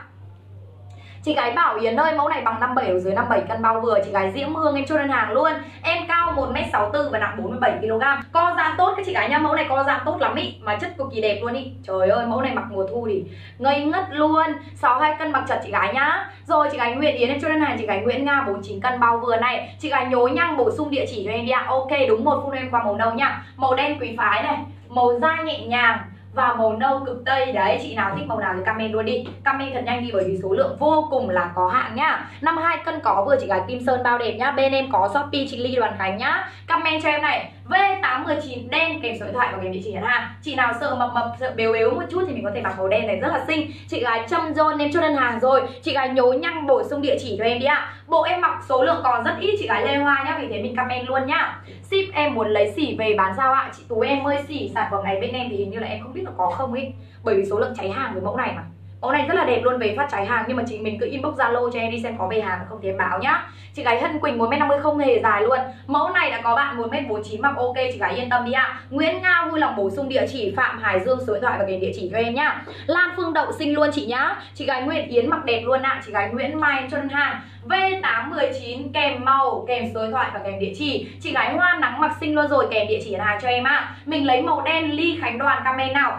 Chị gái Bảo Yến ơi mẫu này bằng 57 ở dưới 57 cân bao vừa. Chị gái Diễm Hương em cho đơn hàng luôn. Em cao 1m64 và nặng 47 kg. Co giãn tốt các chị gái nha, mẫu này co giãn tốt lắm ý, mà chất cực kỳ đẹp luôn ý. Trời ơi mẫu này mặc mùa thu thì ngây ngất luôn. 62 cân mặc chật chị gái nhá. Rồi chị gái Nguyễn Yến em cho đơn hàng, chị gái Nguyễn Nga 49 cân bao vừa này. Chị gái Nhối Nhăng bổ sung địa chỉ cho em đi ạ. Ok đúng 1 phút em qua màu nâu nhá. Màu đen quý phái này, màu da nhẹ nhàng và màu nâu cực tây. Đấy, chị nào thích màu nào thì comment luôn đi. Comment thật nhanh đi bởi vì số lượng vô cùng là có hạn nhá. 52 cân có vừa chị gái Kim Sơn bao đẹp nhá. Bên em có Shopee chị Ly Đoàn Khánh nhá. Comment cho em này V819 đen kèm số điện thoại và kèm địa chỉ nhận hàng. Chị nào sợ mập sợ béo béo một chút thì mình có thể mặc màu đen này rất là xinh. Chị gái Trâm John em cho đơn hàng rồi. Chị gái Nhối Nhăng bổ sung địa chỉ cho em đi ạ. Bộ em mặc số lượng còn rất ít chị gái Lê Hoa nhá, vì thế mình comment luôn nhá. Ship em muốn lấy xỉ về bán sao ạ? Chị Tú em ơi xỉ sản phẩm này bên em thì hình như là em không biết là có không ấy, bởi vì số lượng cháy hàng với mẫu này mà Mẫu này rất là đẹp luôn, về phát cháy hàng nhưng mà chị mình cứ inbox Zalo cho em đi xem có về hàng không thì em báo nhá. Chị gái Hân Quỳnh 1m50 không hề dài luôn. Mẫu này đã có bạn 1m49 mặc ok, chị gái yên tâm đi ạ. Nguyễn Nga vui lòng bổ sung địa chỉ Phạm Hải Dương, số điện thoại và kèm địa chỉ cho em nhá. Lan Phương Đậu xinh luôn chị nhá. Chị gái Nguyễn Yến mặc đẹp luôn ạ. Chị gái Nguyễn Mai em cho đơn hàng V819 kèm màu, kèm số điện thoại và kèm địa chỉ. Chị gái Hoa Nắng mặc xinh luôn rồi, kèm địa chỉ hàng cho em ạ. Mình lấy màu đen Ly Khánh Đoàn comment nào.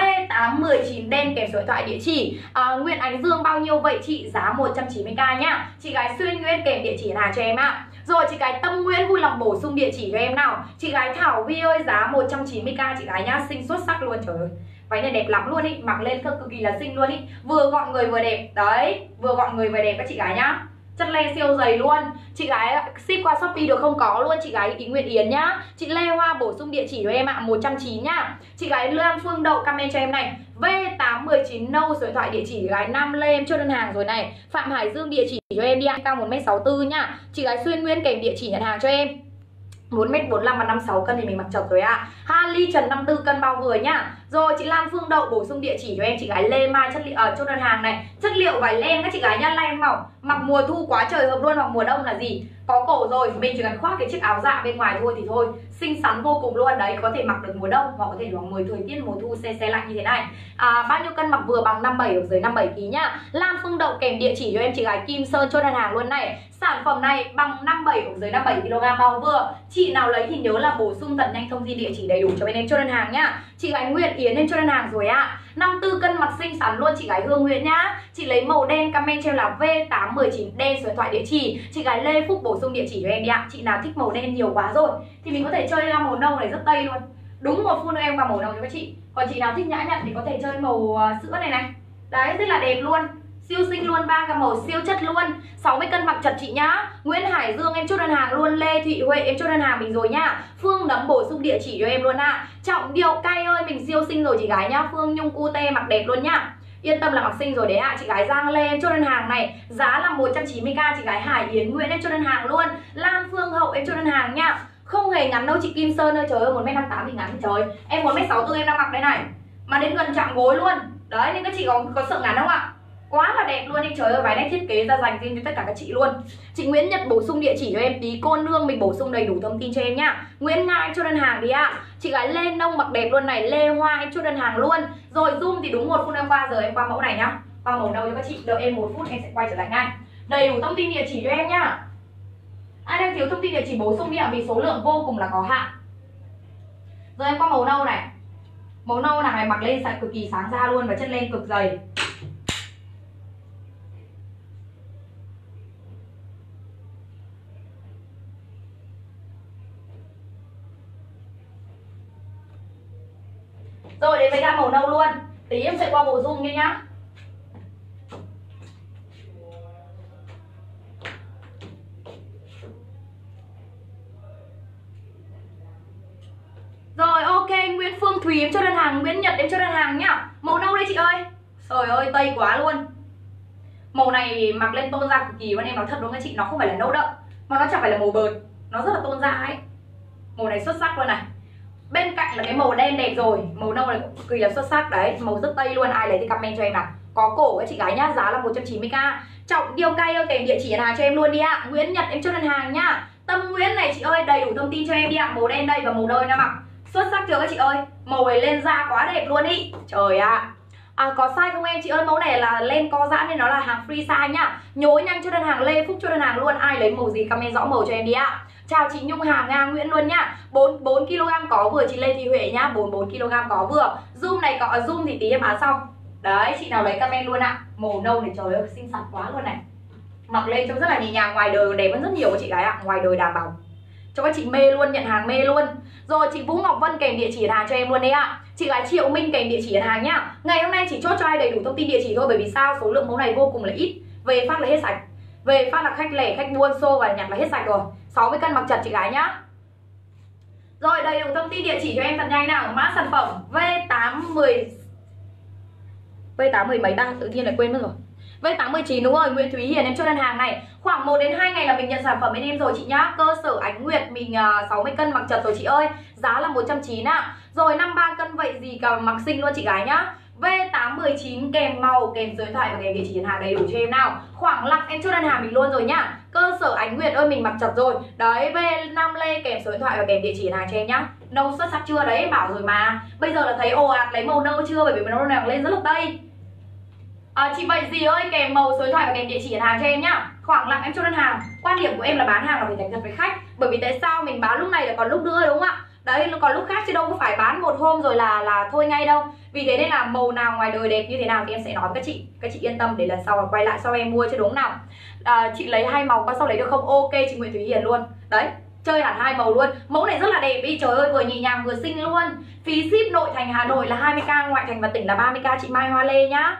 V819 đen kèm số điện thoại địa chỉ. Nguyễn Ánh Dương bao nhiêu vậy chị? Giá 190k nhá. Chị gái Xuyên Nguyễn kèm địa chỉ hàng cho em ạ. Rồi chị gái Tâm Nguyễn vui lòng bổ sung địa chỉ cho em nào. Chị gái Thảo Vi ơi, giá 190k chị gái nhá, xinh xuất sắc luôn. Trời ơi, váy này đẹp lắm luôn ý, mặc lên cực kỳ là xinh luôn ý, vừa gọn người vừa đẹp. Đấy, vừa gọn người vừa đẹp các chị gái nhá. Chất le siêu dày luôn. Chị gái ship qua Shopee được không? Có luôn chị gái Ý Nguyệt Yến nhá. Chị Lê Hoa bổ sung địa chỉ cho em ạ, 190 nhá. Chị gái Lan Phương Đậu comment cho em này V819 nâu, số điện thoại địa chỉ gái Nam Lê em cho đơn hàng rồi này. Phạm Hải Dương địa chỉ cho em đi ạ, cao 1m64 nhá. Chị gái Xuyên Nguyên kèm địa chỉ nhận hàng cho em. 4m45 và 56 cân thì mình mặc chật rồi ạ. Harley Trần 54 cân bao vừa nhá. Rồi chị Lan Phương Đậu bổ sung địa chỉ cho em. Chị gái Lê Mai chất liệu cho đơn hàng này. Chất liệu vải len các chị gái nhá, len mỏng, mặc mùa thu quá trời hợp luôn, hoặc mùa đông là gì có cổ rồi, mình chỉ cần khoác cái chiếc áo dạ bên ngoài thôi thì thôi, xinh xắn vô cùng luôn đấy. Có thể mặc được mùa đông hoặc có thể mặc mùa thời tiết mùa thu se lạnh như thế này. Bao nhiêu cân mặc vừa bằng 57 hoặc dưới 57 kg nhá. Lan Phương Đậu kèm địa chỉ cho em. Chị gái Kim Sơn cho đơn hàng luôn này. Sản phẩm này bằng 57 hoặc dưới 57 kg bao vừa. Chị nào lấy thì nhớ là bổ sung thật nhanh thông tin địa chỉ đầy đủ cho bên em cho đơn hàng nhá. Chị gái Nguyệt Yến em cho đơn hàng rồi ạ. 54 cân mặc xinh xắn luôn chị gái Hương Nguyễn nhá. Chị lấy màu đen comment cho em là V819 đen, số điện thoại địa chỉ. Chị gái Lê Phúc bổ sung địa chỉ cho em đi ạ. Chị nào thích màu đen nhiều quá rồi thì mình có thể chơi ra màu nâu này rất tây luôn. Đúng một phút nữa em vào màu nâu cho các chị. Còn chị nào thích nhã nhặn thì có thể chơi màu sữa này này. Đấy, rất là đẹp luôn. Siêu xinh luôn, ba gam màu siêu chất luôn. 60 cân mặc chật chị nhá. Nguyễn Hải Dương em chốt đơn hàng luôn. Lê Thị Huệ em chốt đơn hàng mình rồi nhá. Phương Nấm bổ sung địa chỉ cho em luôn ạ. Trọng Điệu Cay ơi, mình siêu xinh rồi chị gái nhá. Phương Nhung Cute mặc đẹp luôn nhá. Yên tâm là mặc xinh rồi đấy ạ. Chị gái Giang Lê em chốt đơn hàng này, giá là 190k. Chị gái Hải Yến Nguyễn em chốt đơn hàng luôn. Lan Phương Hậu em chốt đơn hàng nhá. Không hề ngắn đâu chị Kim Sơn ơi. Trời ơi, 1m58 thì ngắn thì trời. Em 1m64 em đang mặc đây này, mà đến gần chạm gối luôn. Đấy, nên các chị có sợ ngắn không ạ? Quá là đẹp luôn đi. Trời ơi, váy này thiết kế ra dành riêng cho tất cả các chị luôn. Chị Nguyễn Nhật bổ sung địa chỉ cho em. Tí Cô Nương mình bổ sung đầy đủ thông tin cho em nhá. Nguyễn Nga em cho đơn hàng đi ạ. Chị gái Lê Nông mặc đẹp luôn này. Lê Hoa em cho đơn hàng luôn. Rồi zoom thì đúng 1 phút em qua, giờ em qua mẫu này nhá. Qua màu nâu cho các chị. Đợi em 1 phút em sẽ quay trở lại ngay. Đầy đủ thông tin địa chỉ cho em nhá. Ai đang thiếu thông tin địa chỉ bổ sung đi ạ, vì số lượng vô cùng là có hạn. Rồi em qua màu nâu này. Màu nâu này mặc lên sạch cực kỳ sáng da luôn và chất len cực dày. Rồi đến với gam màu nâu luôn. Tí em sẽ qua bộ zoom kia nhá. Rồi ok, Nguyễn Phương Thùy em cho đơn hàng, Nguyễn Nhật em cho đơn hàng nhá. Màu nâu đây chị ơi. Trời ơi, tây quá luôn. Màu này mặc lên tôn da cực kỳ luôn em nói thật luôn các chị, nó không phải là nâu đậm mà nó chẳng phải là màu bợt, nó rất là tôn da ấy. Màu này xuất sắc luôn này. Bên cạnh là cái màu đen đẹp rồi, màu nâu này cũng cực kỳ là xuất sắc đấy, màu rất tây luôn. Ai lấy thì comment cho em nào. Có cổ các chị gái nhá, giá là 190k. Trọng Điêu Cay ơi, kèm địa chỉ hàng cho em luôn đi ạ. Nguyễn Nhật em cho đơn hàng nhá. Tâm Nguyễn này chị ơi, đầy đủ thông tin cho em đi ạ. Màu đen đây và màu nâu em đang mặc. Xuất sắc chưa các chị ơi. Màu này lên da quá đẹp luôn ý. Trời ạ. Có size không em? Chị ơi, mẫu này là len co giãn nên nó là hàng free size nhá. Nhối nhanh cho đơn hàng, Lê Phúc cho đơn hàng luôn. Ai lấy màu gì comment rõ màu cho em đi ạ. Chào chị Nhung Hà Nga Nguyễn luôn nhá. 44kg có vừa chị Lê Thị Huệ nhá. 44kg có vừa. Zoom này có zoom thì tí em bán xong. Đấy, chị nào lấy comment luôn ạ. Màu nâu này trời ơi xinh xắn quá luôn này. Mặc lên trông rất là nhẹ nhàng, ngoài đời đẹp hơn rất nhiều các chị gái ạ. Ngoài đời đảm bảo cho các chị mê luôn, nhận hàng mê luôn. Rồi chị Vũ Ngọc Vân kèm địa chỉ hàng cho em luôn đấy ạ. Chị gái Triệu Minh kèm địa chỉ hàng nhá. Ngày hôm nay chỉ chốt cho ai đầy đủ thông tin địa chỉ thôi, bởi vì sao? Số lượng mẫu này vô cùng là ít. Về phát là hết sạch. Về phát là khách lẻ, khách buôn xô và nhặt là hết sạch rồi. 60 cân mặc chật chị gái nhá. Rồi đầy đủ thông tin địa chỉ cho em thật nhanh nào. Mã sản phẩm V810 V810 mấy ta, tự nhiên lại quên mất rồi. V819 đúng rồi, Nguyễn Thúy Hiền em cho đơn hàng này. Khoảng 1 đến 2 ngày là mình nhận sản phẩm bên em rồi chị nhá. Cơ sở Ánh Nguyệt mình 60 cân mặc chật rồi chị ơi. Giá là 190 ạ. Rồi 53 cân vậy gì cả mặc xinh luôn chị gái nhá. V819 kèm màu, kèm số điện thoại và kèm địa chỉ nhận hàng đầy đủ cho em nào. Khoảng lặng em chốt đơn hàng mình luôn rồi nhá. Cơ sở Ánh Nguyệt ơi mình mặc chật rồi. Đấy, V5 Lê kèm số điện thoại và kèm địa chỉ nhận hàng cho em nhá. Nâu xuất sắc chưa đấy, em bảo rồi mà. Bây giờ là thấy ồ ạt lấy màu nâu chưa, bởi vì màu nâu lên rất là tây. Chị Vậy gì ơi kèm màu số điện thoại và kèm địa chỉ nhận hàng cho em nhá. Khoảng lặng em chốt đơn hàng. Quan điểm của em là bán hàng là phải thành thật với khách. Bởi vì tại sao mình bán lúc này là còn lúc nữa đúng không ạ? Đấy, còn lúc khác chứ đâu có phải bán một hôm rồi là thôi ngay đâu. Vì thế nên là màu nào ngoài đời đẹp như thế nào thì em sẽ nói với các chị yên tâm để lần sau quay lại sau em mua chứ đúng nào. Chị lấy 2 màu qua sau lấy được không? Ok chị Nguyễn Thúy Hiền luôn. Đấy, chơi hẳn 2 màu luôn. Mẫu này rất là đẹp đi, trời ơi vừa nhẹ nhàng vừa xinh luôn. Phí ship nội thành Hà Nội là 20k, ngoại thành và tỉnh là 30k chị Mai Hoa Lê nhá.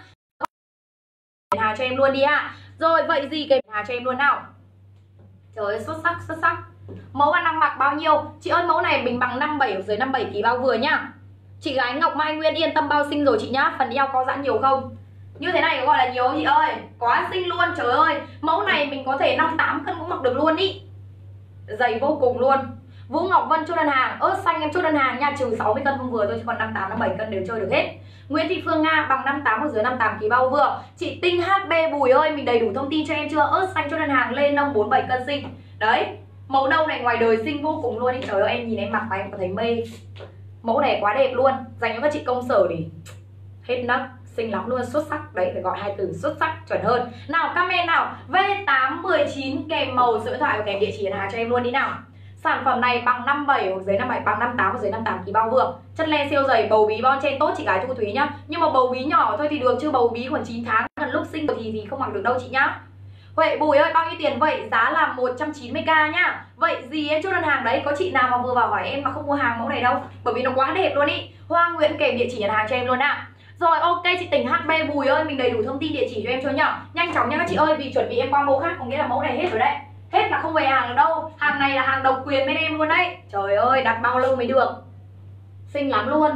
Hàng cho em luôn đi ạ. Rồi vậy gì kèm hàng cho em luôn nào. Trời ơi xuất sắc xuất sắc. Mẫu anh đang mặc bao nhiêu? Chị ơi mẫu này mình bằng 57 ở dưới 57 kg bao vừa nhá. Chị gái Ngọc Mai Nguyên yên tâm bao xinh rồi chị nhá. Phần eo có giãn nhiều không? Như thế này gọi là nhiều chị ơi. Quá xinh luôn trời ơi. Mẫu này mình có thể 58 cân cũng mặc được luôn ý. Dày vô cùng luôn. Vũ Ngọc Vân chốt đơn hàng. Ớt xanh em chốt đơn hàng nha. Trừ 60 cân không vừa thôi chứ còn 58, 57 cân đều chơi được hết. Nguyễn Thị Phương Nga bằng 58 ở dưới 58 kg bao vừa. Chị Tinh HB Bùi ơi mình đầy đủ thông tin cho em chưa? Ớt xanh chốt đơn hàng lên nông 47 cân xinh. Đấy. Màu nâu này ngoài đời xinh vô cùng luôn ý. Trời ơi em nhìn em mặc và em có thấy mê. Mẫu này quá đẹp luôn. Dành cho các chị công sở thì hết nấc. Xinh lắm luôn, xuất sắc. Đấy phải gọi 2 từ xuất sắc chuẩn hơn. Nào comment nào. V819 kèm màu số điện thoại và kèm địa chỉ nhận hàng cho em luôn đi nào. Sản phẩm này bằng 57 hoặc dưới 57, bằng 58 hoặc dưới 58 kg bao vừa. Chất len siêu dày, bầu bí bon trên tốt chị gái Thu Thúy nhá. Nhưng mà bầu bí nhỏ thôi thì được chứ bầu bí còn 9 tháng gần lúc sinh thì không mặc được đâu chị nhá. Huệ Bùi ơi bao nhiêu tiền vậy? Giá là 190k nhá. Vậy gì em chốt đơn hàng đấy? Có chị nào mà vừa vào hỏi em mà không mua hàng mẫu này đâu, bởi vì nó quá đẹp luôn ý. Hoa Nguyễn kèm địa chỉ nhận hàng cho em luôn ạ. Rồi ok chị Tỉnh HB Bùi ơi mình đầy đủ thông tin địa chỉ cho em chưa nhở? Nhanh chóng nha các chị ơi vì chuẩn bị em qua mẫu khác, có nghĩa là mẫu này hết rồi đấy. Hết là không về hàng được đâu. Hàng này là hàng độc quyền bên em luôn đấy. Trời ơi đặt bao lâu mới được. Xinh lắm luôn.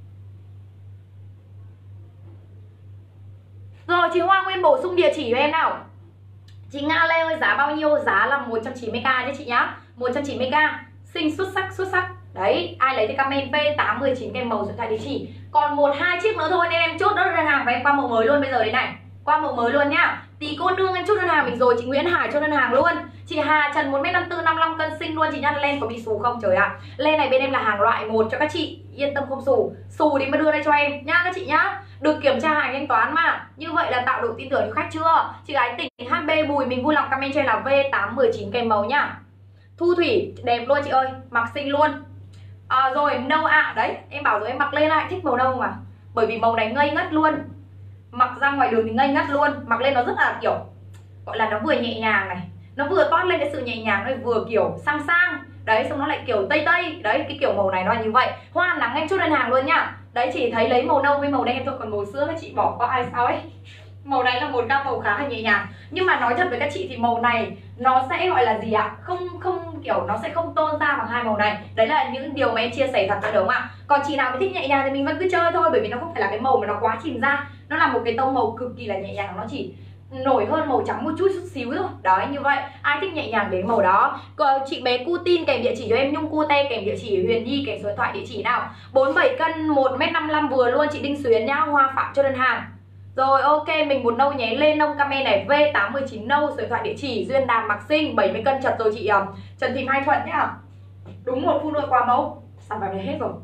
Rồi chị Hoa Nguyên bổ sung địa chỉ cho em nào. Chị Nga Lê ơi giá bao nhiêu? Giá là 190k nhé chị nhá. 190k. Xinh xuất sắc xuất sắc. Đấy, ai lấy thì comment V819 kèm màu số điện thoại địa chỉ. Còn 1-2 chiếc nữa thôi nên em chốt đơn hàng và em qua mẫu mới luôn bây giờ đây này. Qua mẫu mới luôn nhá. Tí cô nương em chốt đơn hàng mình rồi, chị Nguyễn Hải chốt đơn hàng luôn. Chị Hà Trần 1m54 55 cân xinh luôn chị nhá. Len có bị xù không trời ạ? Len này bên em là hàng loại 1 cho các chị, yên tâm không xù. Xù thì mới đưa đây cho em nhá các chị nhá. Được kiểm tra hàng thanh toán mà. Như vậy là tạo độ tin tưởng cho khách chưa? Chị gái Tỉnh HB Bùi mình vui lòng comment cho em là V819 kèm màu nhá. Thu Thủy đẹp luôn chị ơi, mặc xinh luôn. Rồi nâu ạ, đấy em bảo rồi em mặc lên lại thích màu nâu mà. Bởi vì màu này ngây ngất luôn. Mặc ra ngoài đường thì ngây ngất luôn. Mặc lên nó rất là kiểu gọi là nó vừa nhẹ nhàng này, nó vừa toát lên cái sự nhẹ nhàng, nó vừa kiểu sang sang. Đấy xong nó lại kiểu tây tây. Đấy cái kiểu màu này nó là như vậy. Hoa nắng em chốt đơn hàng luôn nhá. Đấy chỉ thấy lấy màu nâu với màu đen thôi, còn màu sữa các chị bỏ qua ai sao ấy. Màu này là một gam màu khá là nhẹ nhàng. Nhưng mà nói thật với các chị thì màu này nó sẽ gọi là gì ạ? Không kiểu nó sẽ không tôn ra bằng hai màu này. Đấy là những điều mà em chia sẻ thật ra đúng không ạ? Còn chị nào mà thích nhẹ nhàng thì mình vẫn cứ chơi thôi, bởi vì nó không phải là cái màu mà nó quá chìm ra. Nó là một cái tông màu cực kỳ là nhẹ nhàng, nó chỉ nổi hơn màu trắng một chút xíu thôi. Đấy như vậy, ai thích nhẹ nhàng đến màu đó. Còn chị bé Cutin kèm địa chỉ cho em, Nhung Cute kèm địa chỉ, Huyền Nhi kèm số điện thoại địa chỉ nào. 47 cân 1m55 vừa luôn chị Đinh Xuyến nhá. Hoa Phạm cho đơn hàng. Rồi ok mình một nâu nhé lên nông comment này V819 nâu số điện thoại địa chỉ Duyên Đàm mặc xinh 70 cân chật rồi chị Trần Thị Mai Thuận nhá. Đúng một phụ nữ qua mẫu. Sản phẩm này hết rồi.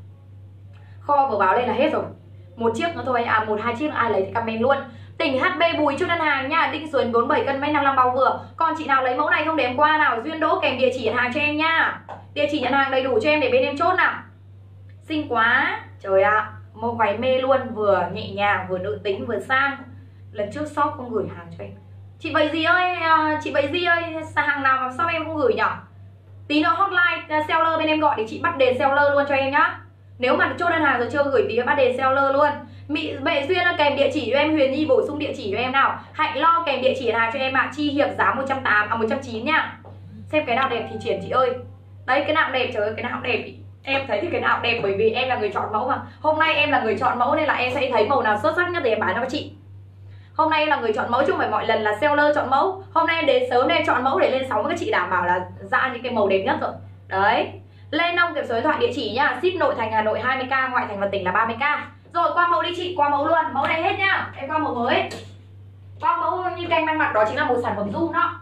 Kho vừa báo lên là hết rồi. Một chiếc nữa thôi, 1-2 chiếc ai lấy thì comment luôn. Tỉnh HB Bùi cho đơn hàng nha. Đinh Xuân 47 cân 55 bao vừa. Còn chị nào lấy mẫu này không để em qua nào. Duyên Đỗ kèm địa chỉ nhận hàng cho em nha. Địa chỉ nhận hàng đầy đủ cho em để bên em chốt nào. Xinh quá. Trời ạ. Mẫu váy mê luôn, vừa nhẹ nhàng, vừa nữ tính, vừa sang. Lần trước shop không gửi hàng cho em. Chị Vậy gì ơi, hàng nào mà sao em không gửi nhở? Tí nữa hotline seller bên em gọi để chị bắt đề seller luôn cho em nhá. Nếu mà chốt đơn hàng rồi chưa gửi tí bắt đề seller luôn. Mẹ Duyên kèm địa chỉ cho em, Huyền Nhi bổ sung địa chỉ cho em nào. Hạnh Lo kèm địa chỉ hàng cho em ạ. Chi Hiệp giá 190 nhá. Xem cái nào đẹp thì triển chị ơi. Đấy cái nào đẹp, trời ơi cái nào đẹp ý. Em thấy thì cái nào đẹp bởi vì em là người chọn mẫu mà. Hôm nay em là người chọn mẫu nên là em sẽ thấy màu nào xuất sắc nhất để em bán cho các chị. Hôm nay em là người chọn mẫu chứ không phải mọi lần là seller chọn mẫu. Hôm nay em đến sớm nên chọn mẫu để lên sóng với các chị đảm bảo là ra những cái màu đẹp nhất rồi. Đấy. Lên nông kèm số điện thoại địa chỉ nhá. Ship nội thành Hà Nội 20k, ngoại thành và tỉnh là 30k. Rồi qua mẫu đi chị, qua mẫu luôn. Mẫu này hết nhá. Em qua mẫu mới. Qua mẫu như các anh đang mặc đó chính là một sản phẩm zoom đó.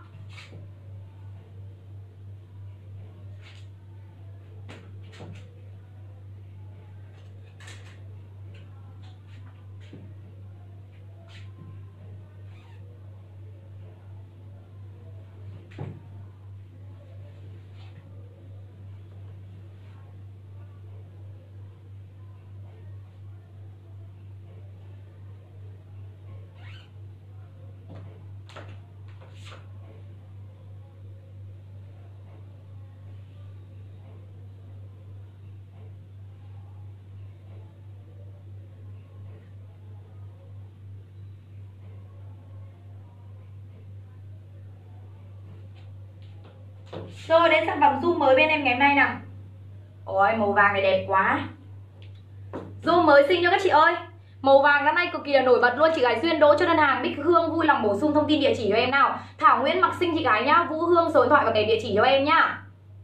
Rồi đến sản phẩm zoom mới bên em ngày hôm nay nào. Ôi màu vàng này đẹp quá. Zoom mới xinh cho các chị ơi. Màu vàng năm nay cực kỳ là nổi bật luôn. Chị gái Duyên Đỗ cho đơn hàng. Bích Hương vui lòng bổ sung thông tin địa chỉ cho em nào. Thảo Nguyễn mặc xinh chị gái nhá. Vũ Hương số điện thoại và cái địa chỉ cho em nhá.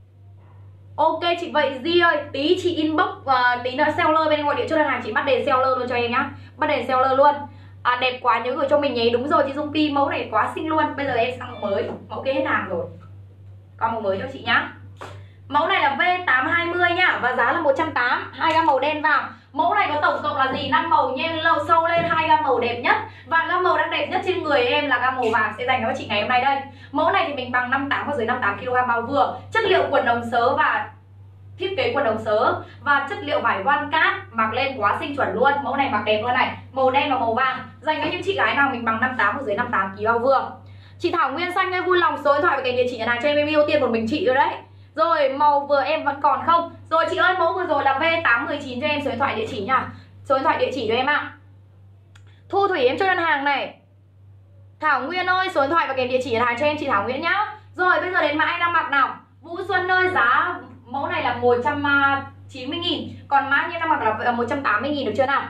Ok chị vậy Di ơi, tí chị inbox và tí nữa seller bên em gọi điện cho đơn hàng, chị bắt đèn seller luôn cho em nhá. Bắt đèn seller luôn. Đẹp quá nhớ gửi cho mình nhé. Đúng rồi chị Dung Pi, mẫu này quá xinh luôn. Bây giờ em sang mẫu mới. Mẫu kia hết hàng rồi. Còn mẫu mới cho chị nhá. Mẫu này là V820 nhá. Và giá là 180. 2 gam màu đen vào. Mẫu này có tổng cộng là gì? 5 màu nhen lâu sâu lên, 2 gam màu đẹp nhất. Và gam màu đang đẹp nhất trên người em là gam màu vàng sẽ dành cho các chị ngày hôm nay đây. Mẫu này thì mình bằng 58 và dưới 58 kg bao vừa. Chất liệu quần đồng sớ và thiết kế quần đồng sớ và chất liệu vải voan cát, mặc lên quá xinh chuẩn luôn. Mẫu này mặc đẹp luôn này, màu đen và màu vàng dành cho những chị gái nào mình bằng 58 và dưới 58 kg bao vừa. Chị Thảo Nguyên xanh ơi, vui lòng số điện thoại và cái địa chỉ nhà hàng cho em ưu tiên một mình chị rồi đấy. Rồi màu vừa em vẫn còn không? Rồi chị ơi, mẫu vừa rồi là V819 cho em số điện thoại địa chỉ nha. Số điện thoại địa chỉ cho em ạ. Thu Thủy em cho đơn hàng này. Thảo Nguyên ơi, số điện thoại và cái địa chỉ nhà hàng cho em chị Thảo Nguyễn nhá. Rồi bây giờ đến mã em đang mặc nào. Vũ Xuân ơi, giá mẫu này là 190.000, còn mã em đang mặc là 180.000 được chưa nào?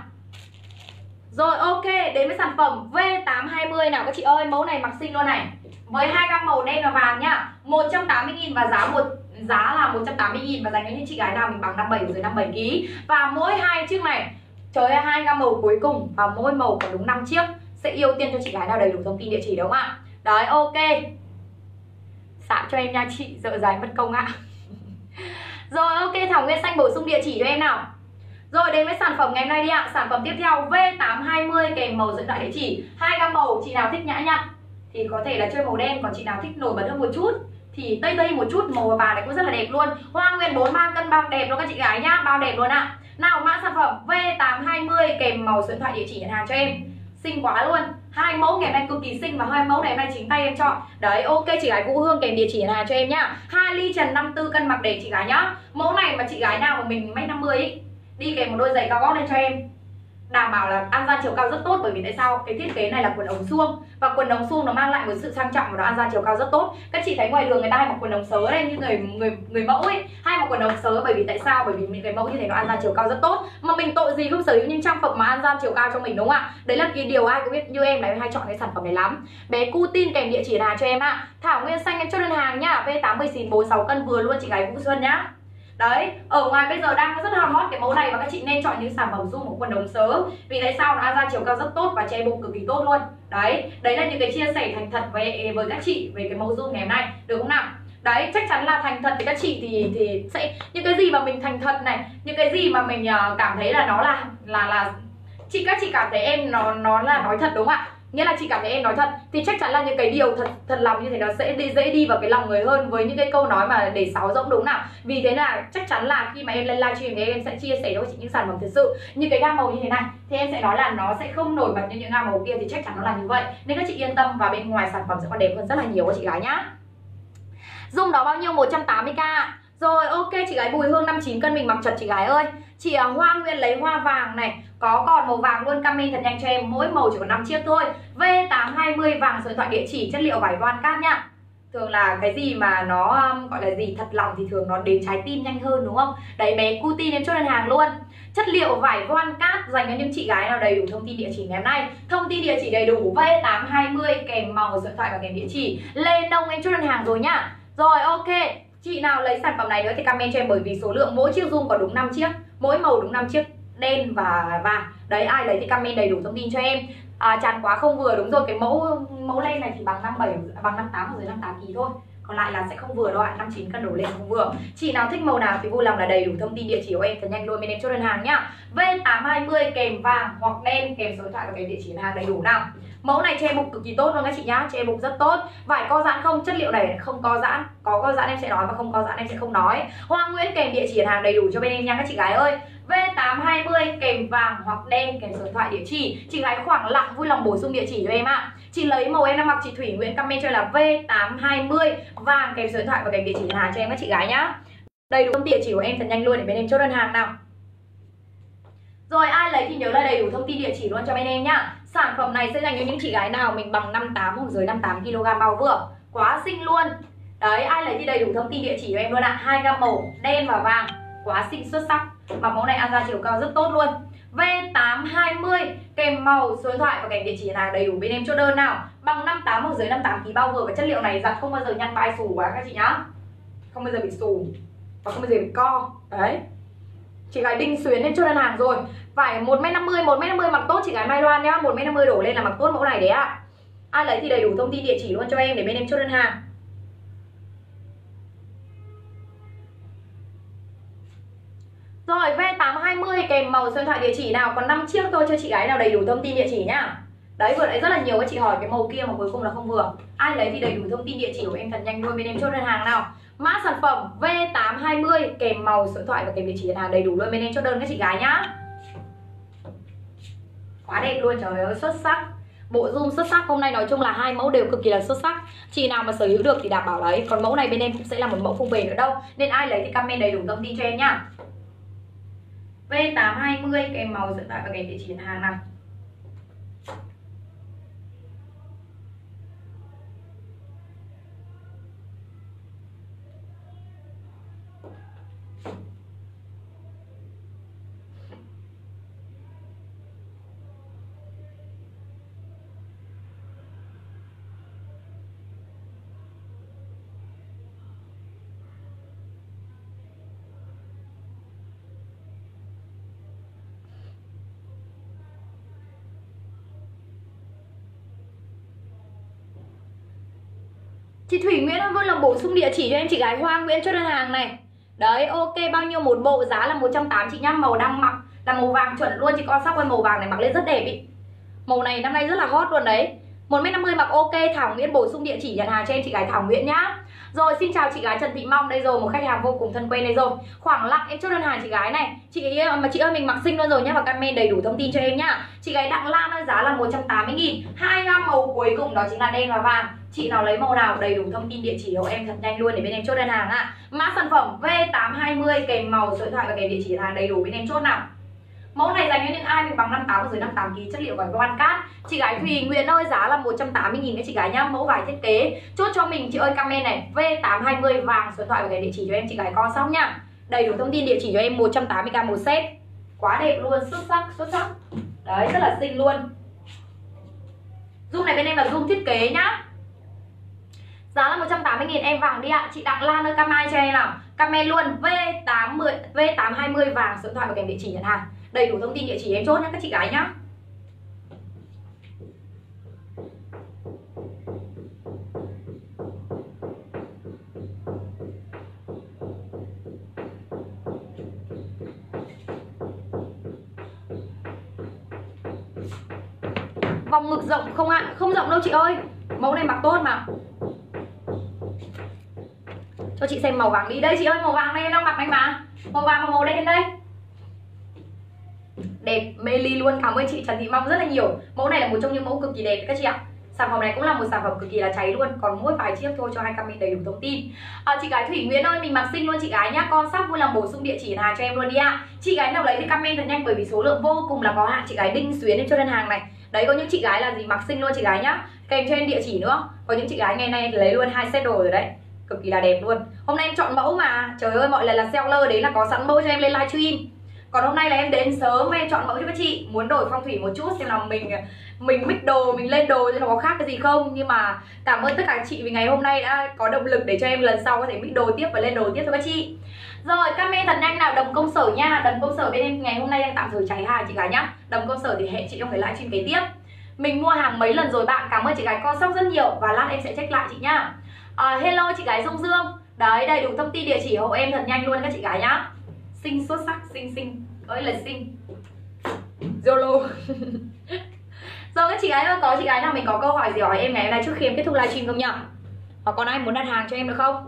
Rồi ok, đến với sản phẩm V820 nào các chị ơi, mẫu này mặc xinh luôn này. Với 2 gam màu đen và vàng nhá. 180.000 và giá là 180.000 và dành cho những chị gái nào mình bằng 57 dưới 57 kg. Và mỗi hai chiếc này, trời ơi, 2 gam màu cuối cùng và mỗi màu có đúng 5 chiếc sẽ ưu tiên cho chị gái nào đầy đủ thông tin địa chỉ đúng không ạ? Đấy ok. Sạm cho em nha chị, dợ dài mất công ạ. Rồi ok, Thảo Nguyên xanh bổ sung địa chỉ cho em nào. Rồi đến với sản phẩm ngày hôm nay đi ạ. Sản phẩm tiếp theo V820 kèm màu dẫn lại địa chỉ. 2 gam màu, chị nào thích nhã nhặn thì có thể là chơi màu đen, còn chị nào thích nổi bật hơn một chút thì tây tây một chút, màu vàng này cũng rất là đẹp luôn. Hoa nguyên 43 cân bao đẹp luôn các chị gái nhá, bao đẹp luôn ạ. Nào mã sản phẩm V820 kèm màu dẫn thoại địa chỉ nhận hàng cho em. Xinh quá luôn. Hai mẫu ngày hôm nay cực kỳ xinh và hai mẫu này hôm nay chính tay em chọn. Đấy ok, chị gái Vũ Hương kèm địa chỉ nhận hàng cho em nhá. 2 ly trần 54 cân mặc đẹp chị gái nhá. Mẫu này mà chị gái nào mà mình 1m50 ấy, đi kèm một đôi giày cao gót lên cho em, đảm bảo là ăn gian chiều cao rất tốt. Bởi vì tại sao? Cái thiết kế này là quần ống suông và quần ống suông nó mang lại một sự sang trọng và nó ăn gian chiều cao rất tốt. Các chị thấy ngoài đường người ta hay mặc quần ống sớ lên như người mẫu ấy, hay mặc quần ống sớ bởi vì tại sao? Bởi vì những cái mẫu như thế nó ăn gian chiều cao rất tốt. Mà mình tội gì không sở hữu những trang phục mà ăn gian chiều cao cho mình đúng không ạ? Đấy là cái điều ai cũng biết, như em này hay chọn cái sản phẩm này lắm. Bé Cutin kèm địa chỉ là cho em ạ. Thảo Nguyên xanh em cho đơn hàng nhá. V819 46 cân vừa luôn chị gái Vũ Xuân nhá. Đấy, ở ngoài bây giờ đang rất là hot cái mẫu này và các chị nên chọn những sản phẩm zoom của quần ống sớ. Vì tại sao? Nó ăn ra chiều cao rất tốt và che bụng cực kỳ tốt luôn. Đấy, đấy là những cái chia sẻ thành thật với các chị về cái mẫu zoom ngày hôm nay, được không nào? Đấy, chắc chắn là thành thật với các chị thì sẽ những cái gì mà mình thành thật này, những cái gì mà mình cảm thấy là nó là các chị cảm thấy em nó là nói thật đúng không ạ? Nghĩa là chị cảm thấy em nói thật thì chắc chắn là những cái điều thật lòng như thế nó sẽ dễ đi vào cái lòng người hơn với những cái câu nói mà để sáo rỗng đúng nào. Vì thế là chắc chắn là khi mà em lên livestream thì em sẽ chia sẻ cho chị những sản phẩm thật sự. Như cái gam màu như thế này thì em sẽ nói là nó sẽ không nổi bật như những gam màu kia, thì chắc chắn nó là như vậy. Nên các chị yên tâm và bên ngoài sản phẩm sẽ còn đẹp hơn rất là nhiều các chị gái nhá. Dung đó bao nhiêu? 180k. Rồi ok, chị gái Bùi Hương 59 cân mình mặc chật chị gái ơi. Chị Hoa Nguyên lấy hoa vàng này, có còn màu vàng luôn, comment thật nhanh cho em, mỗi màu chỉ có 5 chiếc thôi. V820 vàng, số điện thoại địa chỉ, chất liệu vải voan cát nhá. Thường là cái gì mà nó gọi là gì thật lòng thì thường nó đến trái tim nhanh hơn đúng không? Đấy, bé Cutin em chốt đơn hàng luôn. Chất liệu vải voan cát dành cho những chị gái nào đầy đủ thông tin địa chỉ ngày hôm nay. Thông tin địa chỉ đầy đủ V820 kèm màu, số điện thoại và kèm địa chỉ. Lê Nông em chốt đơn hàng rồi nhá. Rồi ok, chị nào lấy sản phẩm này nữa thì comment cho em, bởi vì số lượng mỗi chiếc zoom có đúng 5 chiếc, mỗi màu đúng 5 chiếc. đen và vàng. Đấy, ai lấy thì comment đầy đủ thông tin cho em. Tràn quá không vừa, đúng rồi, cái mẫu len này thì bằng 57, bằng 58 dưới 58 kg thôi. Còn lại là sẽ không vừa đâu ạ, 59 cân đổ lên không vừa. Chị nào thích màu nào thì vui lòng là đầy đủ thông tin địa chỉ của em thật nhanh luôn bên em chốt đơn hàng nhá. V820 kèm vàng hoặc đen kèm số điện thoại và kèm địa chỉ hàng đầy đủ nào. Mẫu này che bụng cực kỳ tốt luôn các chị nhá, che bụng rất tốt. Vải co giãn không, chất liệu này không co giãn, có co giãn em sẽ nói và không co giãn em sẽ không nói. Hoa Nguyễn kèm địa chỉ hàng đầy đủ cho bên em nha các chị gái ơi. V820 kèm vàng hoặc đen kèm số điện thoại địa chỉ. Chị gái khoảng lặng vui lòng bổ sung địa chỉ cho em ạ. Chị lấy màu em đang mặc, chị Thủy Nguyễn comment cho là V820 vàng kèm số điện thoại và kèm địa chỉ hàng cho em các chị gái nhá. Đầy đủ địa chỉ của em thật nhanh luôn để bên em chốt đơn hàng nào. Rồi ai lấy thì nhớ là đầy đủ thông tin địa chỉ luôn cho bên em nhá. Sản phẩm này sẽ dành cho những chị gái nào mình bằng 58 hoặc dưới 58 kg bao vừa. Quá xinh luôn. Đấy, ai lấy thì đầy đủ thông tin địa chỉ cho em luôn ạ. 2 gam màu đen và vàng. Quá xinh xuất sắc. Mà mẫu này ăn ra chiều cao rất tốt luôn. V820 kèm màu, số điện thoại và kèm địa chỉ hàng đầy đủ bên em chốt đơn nào. Bằng 58 hoặc dưới 58 kg bao vừa và chất liệu này giặt không bao giờ nhăn vai xù quá các chị nhá. Không bao giờ bị xù và không bao giờ bị co. Đấy. Chị gái Đinh Xuyến lên chốt đơn hàng rồi. Vải 1m50, 1m50 mặc tốt chị gái Mai Loan nhá, 1m50 đổ lên là mặc tốt mẫu này đấy ạ. Ai lấy thì đầy đủ thông tin địa chỉ luôn cho em để bên em chốt đơn hàng. Rồi V820 kèm màu, số điện thoại địa chỉ nào, còn 5 chiếc thôi cho chị gái nào đầy đủ thông tin địa chỉ nhá. Đấy, vừa nãy rất là nhiều các chị hỏi cái màu kia mà cuối cùng là không vừa. Ai lấy thì đầy đủ thông tin địa chỉ của em thật nhanh luôn bên em chốt đơn hàng nào. Mã sản phẩm V820 kèm màu, số điện thoại và kèm địa chỉ đơn hàng đầy đủ luôn bên em chốt đơn các chị gái nhá. Quá đẹp luôn, trời ơi xuất sắc. Bộ zoom xuất sắc, hôm nay nói chung là hai mẫu đều cực kỳ là xuất sắc. Chị nào mà sở hữu được thì đảm bảo lấy. Còn mẫu này bên em cũng sẽ là một mẫu không về nữa đâu. Nên ai lấy thì comment đầy đủ thông tin cho em nhá. V820 kèm màu, số điện thoại và kèm địa chỉ đơn hàng nào. Chị Thủy Nguyễn ơi, vui lòng bổ sung địa chỉ cho em chị gái Hoa Nguyễn chốt đơn hàng này. Đấy, ok, bao nhiêu một bộ, giá là 180 chị nhá. Màu đang mặc là màu vàng chuẩn luôn, chị con sóc ơi, màu vàng này mặc lên rất đẹp ý. Màu này năm nay rất là hot luôn đấy. 1m50 mặc ok. Thảo Nguyễn bổ sung địa chỉ nhận hàng cho em chị gái Thảo Nguyễn nhá. Rồi xin chào chị gái Trần Thị Mong đây rồi, một khách hàng vô cùng thân quen đây rồi. Khoảng lặng em chốt đơn hàng chị gái này. Chị ơi mình mặc xinh luôn rồi nhá, và comment đầy đủ thông tin cho em nhá. Chị gái Đặng Lan ơi, giá là 180.000. 2 gam màu cuối cùng đó chính là đen và vàng. Chị nào lấy màu nào đầy đủ thông tin địa chỉ của em thật nhanh luôn để bên em chốt đơn hàng ạ. Mã sản phẩm V820 kèm màu, số điện thoại và kèm địa chỉ hàng đầy đủ bên em chốt nào. Mẫu này dành cho những ai mình bằng 58 dưới 58 kg, chất liệu vải voan cát. Chị gái Thùy Nguyễn ơi, giá là 180.000 các chị gái nhá. Mẫu vải thiết kế. Chốt cho mình chị ơi comment này, V820 vàng, số điện thoại và kèm địa chỉ cho em chị gái con xong nhá. Đầy đủ thông tin địa chỉ cho em, 180k một set. Quá đẹp luôn, xuất sắc. Đấy, rất là xinh luôn. Zoom này bên em là zoom thiết kế nhá. Giá là 180.000 em vàng đi ạ. Chị Đặng Lan ơi, comment cho em nào. Comment luôn V820 vàng, số điện thoại và kèm địa chỉ nhận hàng. Đầy đủ thông tin địa chỉ em chốt nhá các chị gái nhá. Vòng ngực rộng không ạ? Không rộng đâu chị ơi. Mẫu này mặc tốt mà. Cho chị xem màu vàng đi. Đây chị ơi, màu vàng này em đang mặc này mà. Màu vàng và màu đen đây. Đẹp, mê ly luôn. Cảm ơn chị Trần Thị Mong rất là nhiều. Mẫu này là một trong những mẫu cực kỳ đẹp các chị ạ. Sản phẩm này cũng là một sản phẩm cực kỳ là cháy luôn. Còn mỗi vài chiếc thôi cho hai comment đầy đủ thông tin. Chị gái Thủy Nguyễn ơi, mình mặc xinh luôn chị gái nhá. Con sắp vui lòng bổ sung địa chỉ hàng cho em luôn đi ạ. Chị gái nào lấy thì comment thật nhanh bởi vì số lượng vô cùng là có hạn. Chị gái Đinh Xuyến lên cho đơn hàng này. Đấy, có những chị gái là gì mặc xinh luôn chị gái nhá. Kèm cho em địa chỉ nữa. Có những chị gái ngày nay lấy luôn 2 set đồ rồi đấy. Cực kỳ là đẹp luôn. Hôm nay em chọn mẫu mà. Trời ơi, mọi lần là seller đấy là có sẵn mẫu cho em lên livestream. Còn hôm nay là em đến sớm, em chọn mẫu cho các chị. Muốn đổi phong thủy một chút xem là mình mix đồ, mình lên đồ thì nó có khác cái gì không. Nhưng mà cảm ơn tất cả các chị vì ngày hôm nay đã có động lực để cho em lần sau có thể mix đồ tiếp và lên đồ tiếp cho các chị. Rồi comment thật nhanh nào, đầm công sở nha. Đầm công sở bên em ngày hôm nay đang tạm thời cháy hàng chị gái nhá. Đầm công sở thì hẹn chị trong cái livestream kế tiếp. Mình mua hàng mấy lần rồi bạn. Cảm ơn chị gái con sóc rất nhiều và lát em sẽ check lại chị nhá. Hello chị gái Dung Dương. Đấy, đầy đủ thông tin địa chỉ hộ em thật nhanh luôn các chị gái nhá. Xinh xuất sắc, xinh ơi là xinh. YOLO. Rồi các chị gái ơi, có chị gái nào mình có câu hỏi gì hỏi em ngày hôm nay trước khi em kết thúc livestream không nhỉ? Hoặc còn ai muốn đặt hàng cho em được không?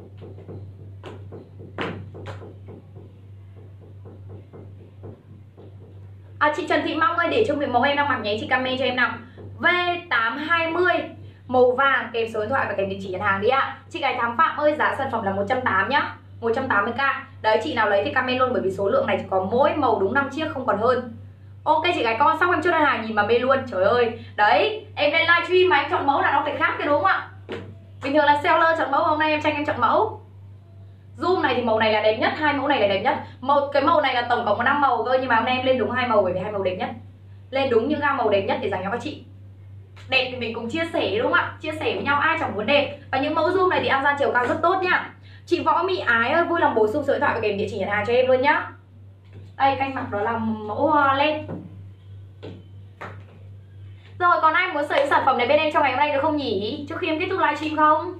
Chị Trần Thị Mong ơi, để chung với mẫu em đang mặc nhé, chị comment cho em nào. V820 màu vàng kèm số điện thoại và kèm địa chỉ nhận hàng đi ạ. Chị gái Thám Phạm ơi, giá sản phẩm là 180 nhá, 180k. Đấy, chị nào lấy thì comment luôn bởi vì số lượng này chỉ có mỗi màu đúng 5 chiếc không còn hơn. Ok chị gái con, xong em chốt đơn hàng nhìn mà mê luôn. Trời ơi, đấy, em lên livestream mà em chọn mẫu là nó phải khác cái đúng không ạ? Bình thường là seller chọn mẫu, hôm nay em tranh em chọn mẫu. Zoom này thì màu này là đẹp nhất, hai mẫu này là đẹp nhất. Cái màu này là tổng cộng có 5 màu cơ, nhưng mà hôm nay em lên đúng 2 màu bởi vì 2 màu đẹp nhất. Lên đúng những gam màu đẹp nhất để dành cho các chị. Đẹp thì mình cùng chia sẻ đúng không ạ? Chia sẻ với nhau, ai chẳng muốn đẹp. Và những mẫu zoom này thì ăn gian chiều cao rất tốt nhá. Chị Võ Mỹ Ái ơi, vui lòng bổ sung số điện thoại và kèm địa chỉ nhận hàng cho em luôn nhá. Đây, canh mặc đó là mẫu len. Rồi, còn ai muốn sở hữu sản phẩm này bên em trong ngày hôm nay được không nhỉ? Trước khi em kết thúc livestream không?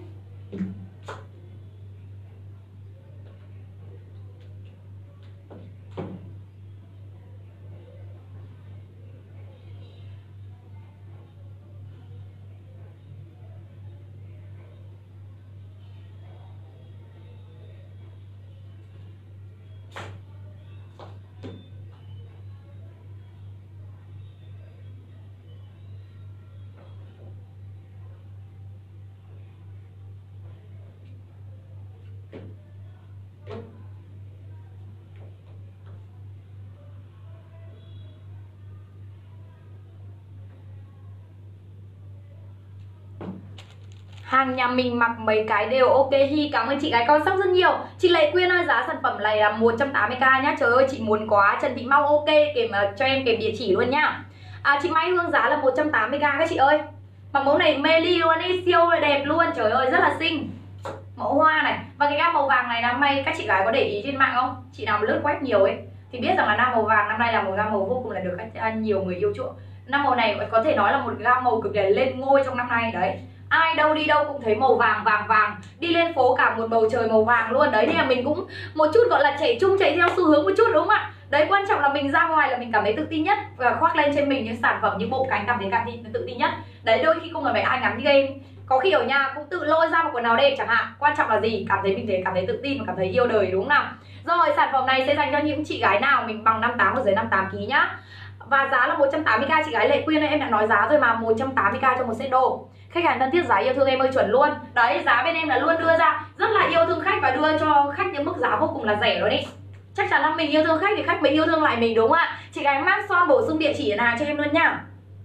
Hàng nhà mình mặc mấy cái đều ok Hi. Cảm ơn chị gái con sóc rất nhiều. Chị Lệ Quyên ơi, giá sản phẩm này là 180k nhá. Trời ơi chị muốn quá. Trần Thị Mau ok kèm cho em kèm địa chỉ luôn nhá. Chị Mai Hương giá là 180k các chị ơi. Mặc mẫu này mê ly luôn ý, siêu đẹp luôn. Trời ơi rất là xinh. Mẫu hoa này. Và cái gam màu vàng này năm nay các chị gái có để ý trên mạng không? Chị nào lướt web nhiều ấy thì biết rằng là gam màu vàng năm nay là một gam màu vô cùng là được nhiều người yêu chuộng. Năm màu này có thể nói là một gam màu cực kỳ lên ngôi trong năm nay đấy. Ai đâu đi đâu cũng thấy màu vàng vàng. Đi lên phố cả một bầu trời màu vàng luôn. Đấy, nên là mình cũng một chút gọi là chạy chung, chạy theo xu hướng một chút đúng không ạ? Đấy, quan trọng là mình ra ngoài là mình cảm thấy tự tin nhất. Và khoác lên trên mình những sản phẩm, những bộ cánh cảm thấy tự tin nhất. Đấy, đôi khi không cần phải ai ngắm game. Có khi ở nhà cũng tự lôi ra một quần áo đẹp chẳng hạn. Quan trọng là gì? Mình cảm thấy tự tin và cảm thấy yêu đời đúng không nào? Rồi, sản phẩm này sẽ dành cho những chị gái nào mình bằng 58 và dưới 58kg nhá. Và giá là 180k. Chị gái Lệ Quyên ơi, em đã nói giá rồi mà, 180k cho một set đồ. Khách hàng thân thiết, giá yêu thương em ơi, chuẩn luôn. Đấy, giá bên em là luôn đưa ra rất là yêu thương khách và đưa cho khách những mức giá vô cùng là rẻ luôn ý. Chắc chắn là mình yêu thương khách thì khách mới yêu thương lại mình đúng không ạ? Chị gái mát son bổ sung địa chỉ nào cho em luôn nhá.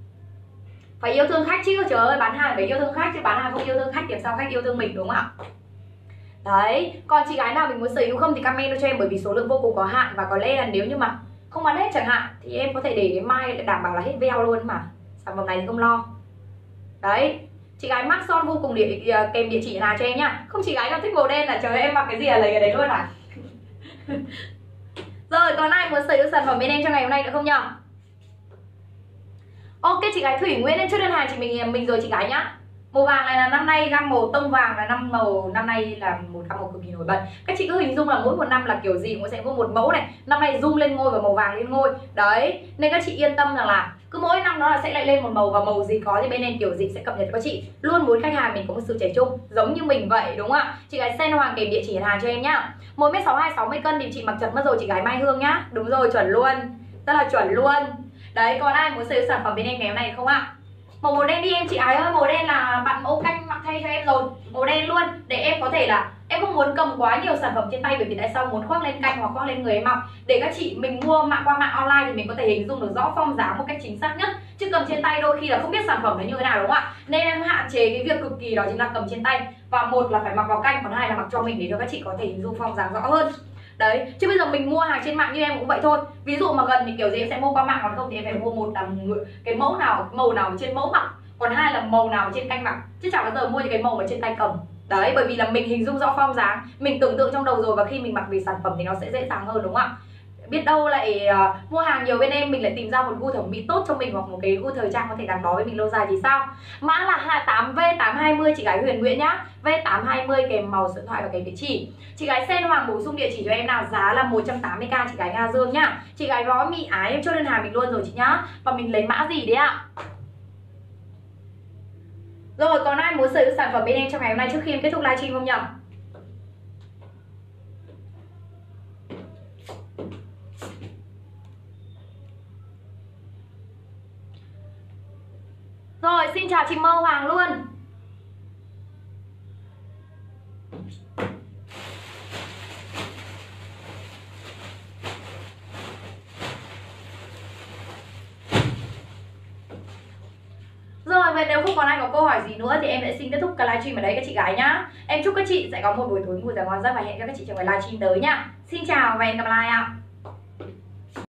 Phải yêu thương khách chứ, trời ơi, bán hàng phải yêu thương khách chứ bán hàng không yêu thương khách thì sao khách yêu thương mình đúng không ạ? Đấy, còn chị gái nào mình muốn sở hữu không thì comment cho em bởi vì số lượng vô cùng có hạn và có lẽ là nếu như mà không bán hết chẳng hạn thì em có thể để đến mai đảm bảo là hết veo luôn mà. Sản phẩm này thì không lo. Đấy, chị gái mắc son vô cùng kèm địa chỉ nào cho em nhá. Không chị gái nào thích màu đen là trời ơi, em mặc cái gì là lấy cái đấy luôn à? Rồi, còn ai muốn sở hữu sản phẩm bên em trong ngày hôm nay nữa không nhỉ? Ok, chị gái Thủy Nguyễn em chốt đơn hàng chị mình rồi chị gái nhá. Màu vàng này là năm nay gam màu tông vàng là năm nay là một gam màu cực kỳ nổi bật. Các chị cứ hình dung là mỗi một năm là kiểu gì cũng sẽ có một mẫu này. Năm nay zoom lên ngôi và màu vàng lên ngôi. Đấy, nên các chị yên tâm rằng là cứ mỗi năm nó là sẽ lại lên một màu và màu gì có thì bên em kiểu gì sẽ cập nhật cho các chị. Luôn muốn khách hàng mình có một sự trẻ trung giống như mình vậy đúng không ạ? Chị gái Sen Hoàng kèm địa chỉ hàng cho em nhá. 1m62 60 cân thì chị mặc chật mất rồi chị gái Mai Hương nhá. Đúng rồi, chuẩn luôn. Rất là chuẩn luôn. Đấy, còn ai muốn sở hữu sản phẩm bên em ngày hôm nay không ạ? Màu đen đi em chị ái ơi, màu đen là bạn mẫu canh mặc thay cho em rồi. Màu đen luôn để em có thể là em không muốn cầm quá nhiều sản phẩm trên tay bởi vì tại sao muốn khoác lên canh hoặc khoác lên người em mặc để các chị mình mua qua mạng online thì mình có thể hình dung được rõ form dáng một cách chính xác nhất, chứ cầm trên tay đôi khi là không biết sản phẩm nó như thế nào đúng không ạ? Nên em hạn chế cái việc cực kỳ đó chính là cầm trên tay, và một là phải mặc vào canh, còn hai là mặc cho mình để cho các chị có thể hình dung form dáng rõ hơn. Đấy, chứ bây giờ mình mua hàng trên mạng như em cũng vậy thôi. Ví dụ mà gần thì kiểu gì em sẽ mua qua mạng, còn không thì em phải mua một là cái mẫu nào, màu nào trên mẫu mặc, còn hai là màu nào trên canh mặc, chứ chẳng bao giờ mua những cái màu mà trên tay cầm. Đấy, bởi vì là mình hình dung rõ form dáng, mình tưởng tượng trong đầu rồi, và khi mình mặc về sản phẩm thì nó sẽ dễ dàng hơn, đúng không ạ? Biết đâu lại mua hàng nhiều bên em mình lại tìm ra một gu thẩm mỹ tốt cho mình, hoặc một cái gu thời trang có thể gắn bó với mình lâu dài thì sao. Mã là 8V820 chị gái Huyền Nguyễn nhá, V820 kèm màu điện thoại và kèm địa chỉ. Chị gái Sen Hoàng bổ sung địa chỉ cho em nào, giá là 180k chị gái Nga Dương nhá. Chị gái Võ Mỹ Ái em chốt đơn hàng mình luôn rồi chị nhá. Và mình lấy mã gì đấy ạ? Rồi, còn ai muốn sở hữu sản phẩm bên em trong ngày hôm nay trước khi em kết thúc livestream không nhỉ? Rồi, xin chào chị Mơ Hoàng luôn. Rồi, vậy nếu không còn ai có câu hỏi gì nữa thì em sẽ xin kết thúc cái livestream ở đây các chị gái nhá. Em chúc các chị sẽ có một buổi tối ngủ rất ngon giấc và hẹn gặp các chị trong cái livestream tới nhá. Xin chào và hẹn gặp lại ạ.